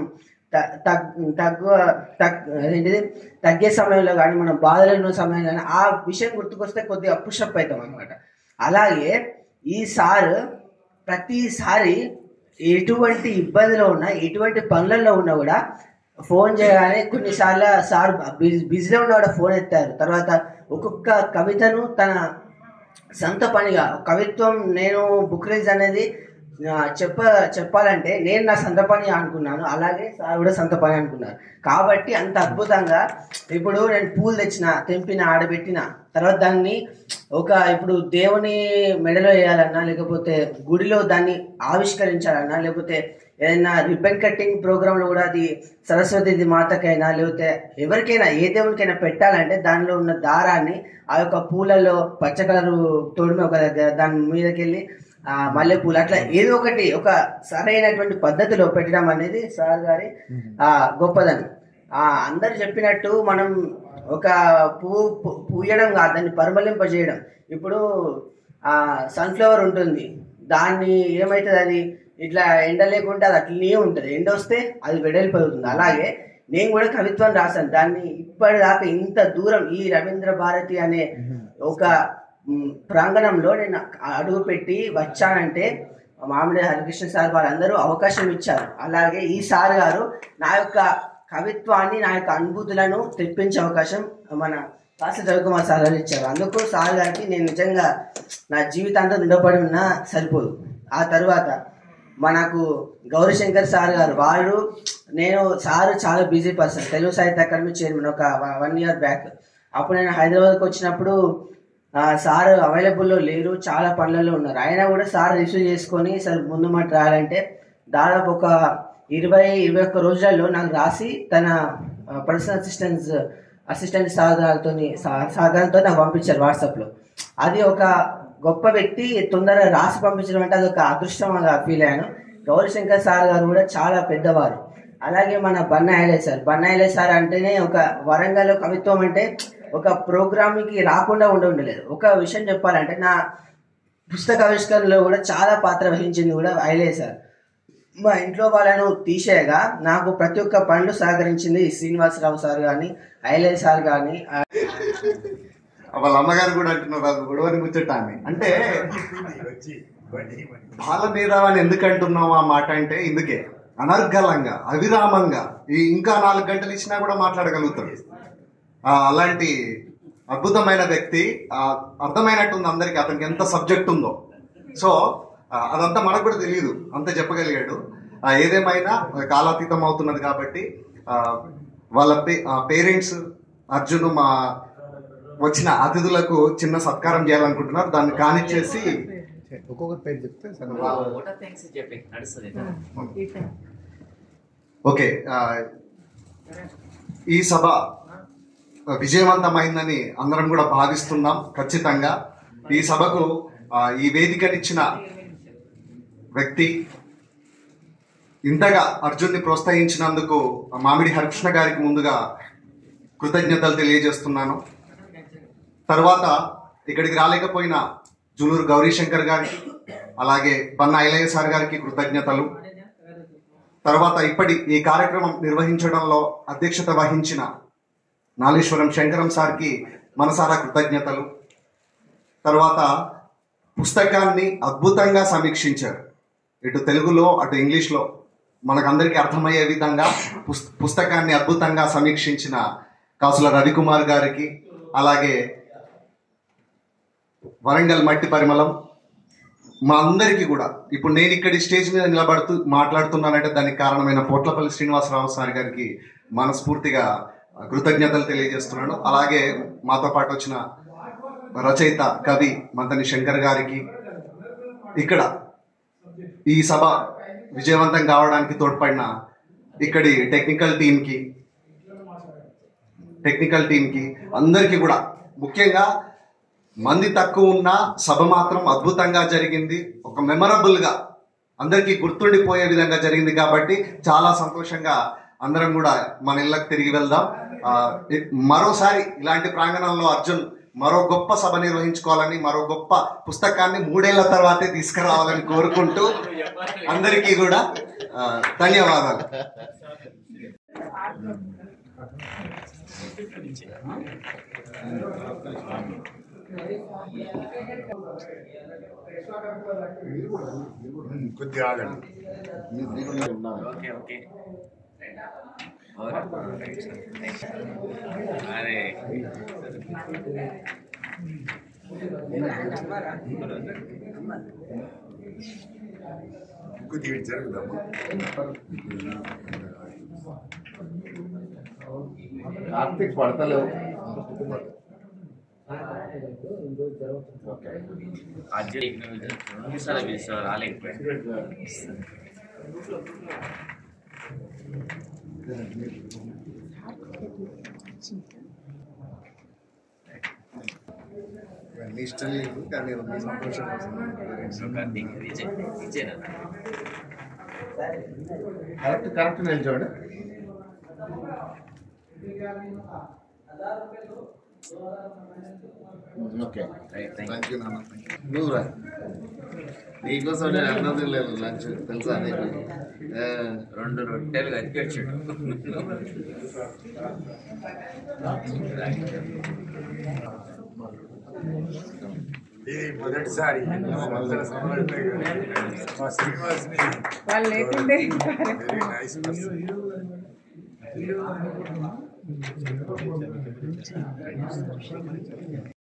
తగ్గు ఏంటిది తగ్గే సమయంలో కానీ మనం బాధలు ఉన్న సమయంలో కానీ ఆ విషయం గుర్తుకొస్తే కొద్దిగా పుషప్ అవుతాం అనమాట. అలాగే ఈ సార్ ప్రతిసారి ఎటువంటి ఇబ్బందిలో ఉన్నా ఎటువంటి పనులలో ఉన్నా కూడా ఫోన్ చేయగానే కొన్నిసార్లు సార్ బిజీ బిజీలో ఉన్న కూడా ఫోన్ ఎత్తారు. తర్వాత ఒక్కొక్క కవితను తన సొంత పనిగా కవిత్వం నేను బుక్ రిలీజ్ అనేది చెప్ప చెప్పాలంటే నేను నా సొంత పని అనుకున్నాను, అలాగే సార్ కూడా సొంత పని అనుకున్నారు. కాబట్టి అంత అద్భుతంగా ఇప్పుడు నేను పూలు తెచ్చిన తెంపిన ఆడబెట్టిన తర్వాత దాన్ని ఒక ఇప్పుడు దేవుని మెడలో వేయాలన్నా లేకపోతే గుడిలో దాన్ని ఆవిష్కరించాలన్నా లేకపోతే ఏదైనా రిబ్బన్ కటింగ్ ప్రోగ్రాంలో కూడా అది సరస్వతి మాతకైనా లేకపోతే ఎవరికైనా ఏ దేవునికైనా పెట్టాలంటే దానిలో ఉన్న దారాన్ని ఆ యొక్క పూలలో పచ్చ కలరు తోడిమి ఒక దగ్గర దాని మీదకి వెళ్ళి ఆ మల్లెపూలు అట్లా ఏదో ఒకటి ఒక సరైనటువంటి పద్ధతిలో పెట్టడం అనేది సార్ గారి ఆ గొప్పదనం. ఆ అందరు చెప్పినట్టు మనం ఒక పువ్వు పూయడం కాదు దాన్ని పరిమళింపజేయడం. ఇప్పుడు ఆ సన్ఫ్లవర్ ఉంటుంది, దాన్ని ఏమవుతుంది అది ఇట్లా ఎండ లేకుంటే అది అట్లనే ఉంటుంది, ఎండ వస్తే అది వెడల్పోతుంది. అలాగే నేను కూడా కవిత్వం రాశాను, దాన్ని ఇప్పటిదాకా ఇంత దూరం ఈ రవీంద్ర భారతి అనే ఒక ప్రాంగణంలో నేను అడుగు పెట్టి వచ్చానంటే మామిడి హరికృష్ణ సార్ వాళ్ళందరూ అవకాశం ఇచ్చారు. అలాగే ఈ సార్ గారు నా యొక్క కవిత్వాన్ని నా యొక్క అనుభూతులను తెప్పించే అవకాశం మన కాసర రవికుమార్ సార్ గారు ఇచ్చారు. అందుకు సార్ గారికి నేను నిజంగా నా జీవితాంతం రుణపడి ఉన్నా సరిపోదు. ఆ తర్వాత మనకు గౌరీశంకర్ సార్ గారు వాళ్ళు నేను సారు చాలా busy person, Telugu Sahitya Academy chairman ఒక వన్ ఇయర్ బ్యాక్. అప్పుడు నేను హైదరాబాద్కి వచ్చినప్పుడు సార్ అవైలబుల్లో లేరు, చాలా పనులలో ఉన్నారు. అయినా కూడా సార్ రిసీవ్ చేసుకొని సార్ ముందు మాట రాయాలంటే దాదాపు ఒక ఇరవై ఇరవై ఒక్క రోజులలో నాకు రాసి తన పర్సనల్ అసిస్టెంట్స్ అసిస్టెంట్ సహకారంతో సహకారంతో నాకు పంపించారు వాట్సాప్లో. అది ఒక గొప్ప వ్యక్తి తొందరగా రాసి పంపించడం అంటే అది ఒక అదృష్టంగా ఫీల్ అయ్యాను. గౌరీశంకర్ సార్ గారు కూడా చాలా పెద్దవారు. అలాగే మన బన్నాయిలే సార్ బన్నాయిలే సార్ అంటేనే ఒక వరంగల్ కవిత్వం అంటే ఒక ప్రోగ్రామ్కి రాకుండా ఉండి ఉండలేదు. ఒక విషయం చెప్పాలంటే నా పుస్తక ఆవిష్కరణలో కూడా చాలా పాత్ర వహించింది కూడా ఐలే సార్. మా ఇంట్లో వాళ్ళను తీసేయగా నాకు ప్రతి ఒక్క పనులు సహకరించింది శ్రీనివాసరావు సార్ కానీ ఐలే సార్ కానీ. వాళ్ళ అమ్మగారు కూడా అంటున్నారు గొడవని ముచ్చటాన్ని అంటే బాల నీరావని ఎందుకు అంటున్నావు ఆ మాట అంటే ఇందుకే అనర్గళంగా అవిరామంగా ఈ ఇంకా నాలుగు గంటలు ఇచ్చినా కూడా మాట్లాడగలుగుతాడు. అలాంటి అద్భుతమైన వ్యక్తి. అర్థమైనట్టుంది అందరికి అతనికి ఎంత సబ్జెక్ట్ ఉందో. సో ఆ, అదంతా మనకు కూడా తెలియదు, అంత చెప్పగలిగాడు. ఆ, ఏదేమైనా కాలాతీతం అవుతున్నది కాబట్టి ఆ, వాళ్ళ పేరెంట్స్ అర్జున్ మా వచ్చిన అతిథులకు చిన్న సత్కారం చేయాలనుకుంటున్నారు. దాన్ని కానిచ్చేసి ఒక్కొక్కరి పేరు చెప్తే సరే. ఓకే, ఆ, ఈ సభ విజయవంతమైందని అందరం కూడా భావిస్తున్నాం. ఖచ్చితంగా ఈ సభకు ఆ, ఈ వేదికనిచ్చిన వ్యక్తి, ఇంతగా అర్జున్ని ప్రోత్సహించినందుకు మామిడి హరికృష్ణ గారికి ముందుగా కృతజ్ఞతలు తెలియజేస్తున్నాను. తర్వాత ఇక్కడికి రాలేకపోయిన జులూరు గౌరీశంకర్ గారికి, అలాగే బన్న ఐలయ్య సార్ గారికి కృతజ్ఞతలు. తర్వాత ఇప్పటి ఈ కార్యక్రమం నిర్వహించడంలో అధ్యక్షత వహించిన నాలేశ్వరం శంకరం సార్కి మనసారా కృతజ్ఞతలు. తర్వాత పుస్తకాన్ని అద్భుతంగా సమీక్షించారు, ఇటు తెలుగులో అటు ఇంగ్లీష్లో మనకందరికీ అర్థమయ్యే విధంగా పుస్తకాన్ని అద్భుతంగా సమీక్షించిన కాసుల రవికుమార్ గారికి, అలాగే వరంగల్ మట్టి పరిమళం, మా అందరికీ కూడా ఇప్పుడు నేను ఇక్కడి స్టేజ్ మీద నిలబడుతూ మాట్లాడుతున్నానంటే దానికి కారణమైన పోట్లపల్లి శ్రీనివాసరావు సార్ గారికి మనస్ఫూర్తిగా కృతజ్ఞతలు తెలియజేస్తున్నాను. అలాగే మాతో పాటు వచ్చిన రచయిత కవి మంతని శంకర్ గారికి, ఇక్కడ ఈ సభ విజయవంతం కావడానికి తోడ్పడిన ఇక్కడి టెక్నికల్ టీంకి టెక్నికల్ టీంకి అందరికీ కూడా, ముఖ్యంగా మంది తక్కువ ఉన్న సభ మాత్రం అద్భుతంగా జరిగింది, ఒక మెమరబుల్గా అందరికీ గుర్తుండిపోయే విధంగా జరిగింది. కాబట్టి చాలా సంతోషంగా అందరం కూడా మన ఇళ్ళకి తిరిగి వెళ్దాం. మరోసారి ఇలాంటి ప్రాంగణంలో అర్జున్ మరో గొప్ప సభ నిర్వహించుకోవాలని, మరో గొప్ప పుస్తకాన్ని మూడేళ్ల తర్వాతే తీసుకురావాలని కోరుకుంటూ అందరికీ కూడా ధన్యవాదాలు. కొద్దిగా ఆగండి. ఓకే ఓకే అరే కొద్దిగా జరుగుదామా? కార్తీక్ పడతలేవు. అర్జున్ రెండు సార్లు పిలిచారు, రాలేకపోయాడు. అన్ని ఇష్టం లేదు కానీ సంతోషం. కరెక్ట్ కరెక్ట్ నిల్చోండి. ఓకే థ్యాంక్ యూ నాన్న. నువ్వు రా, నీకోసం నేను అన్నది లేదు లంచ్ తెలుసా నీకు. రెండు రొట్టెలు కనిపించాడు. ఇది మొదటిసారి మా శ్రీనివాస్ని వెరీ నైస్ పర్సన్.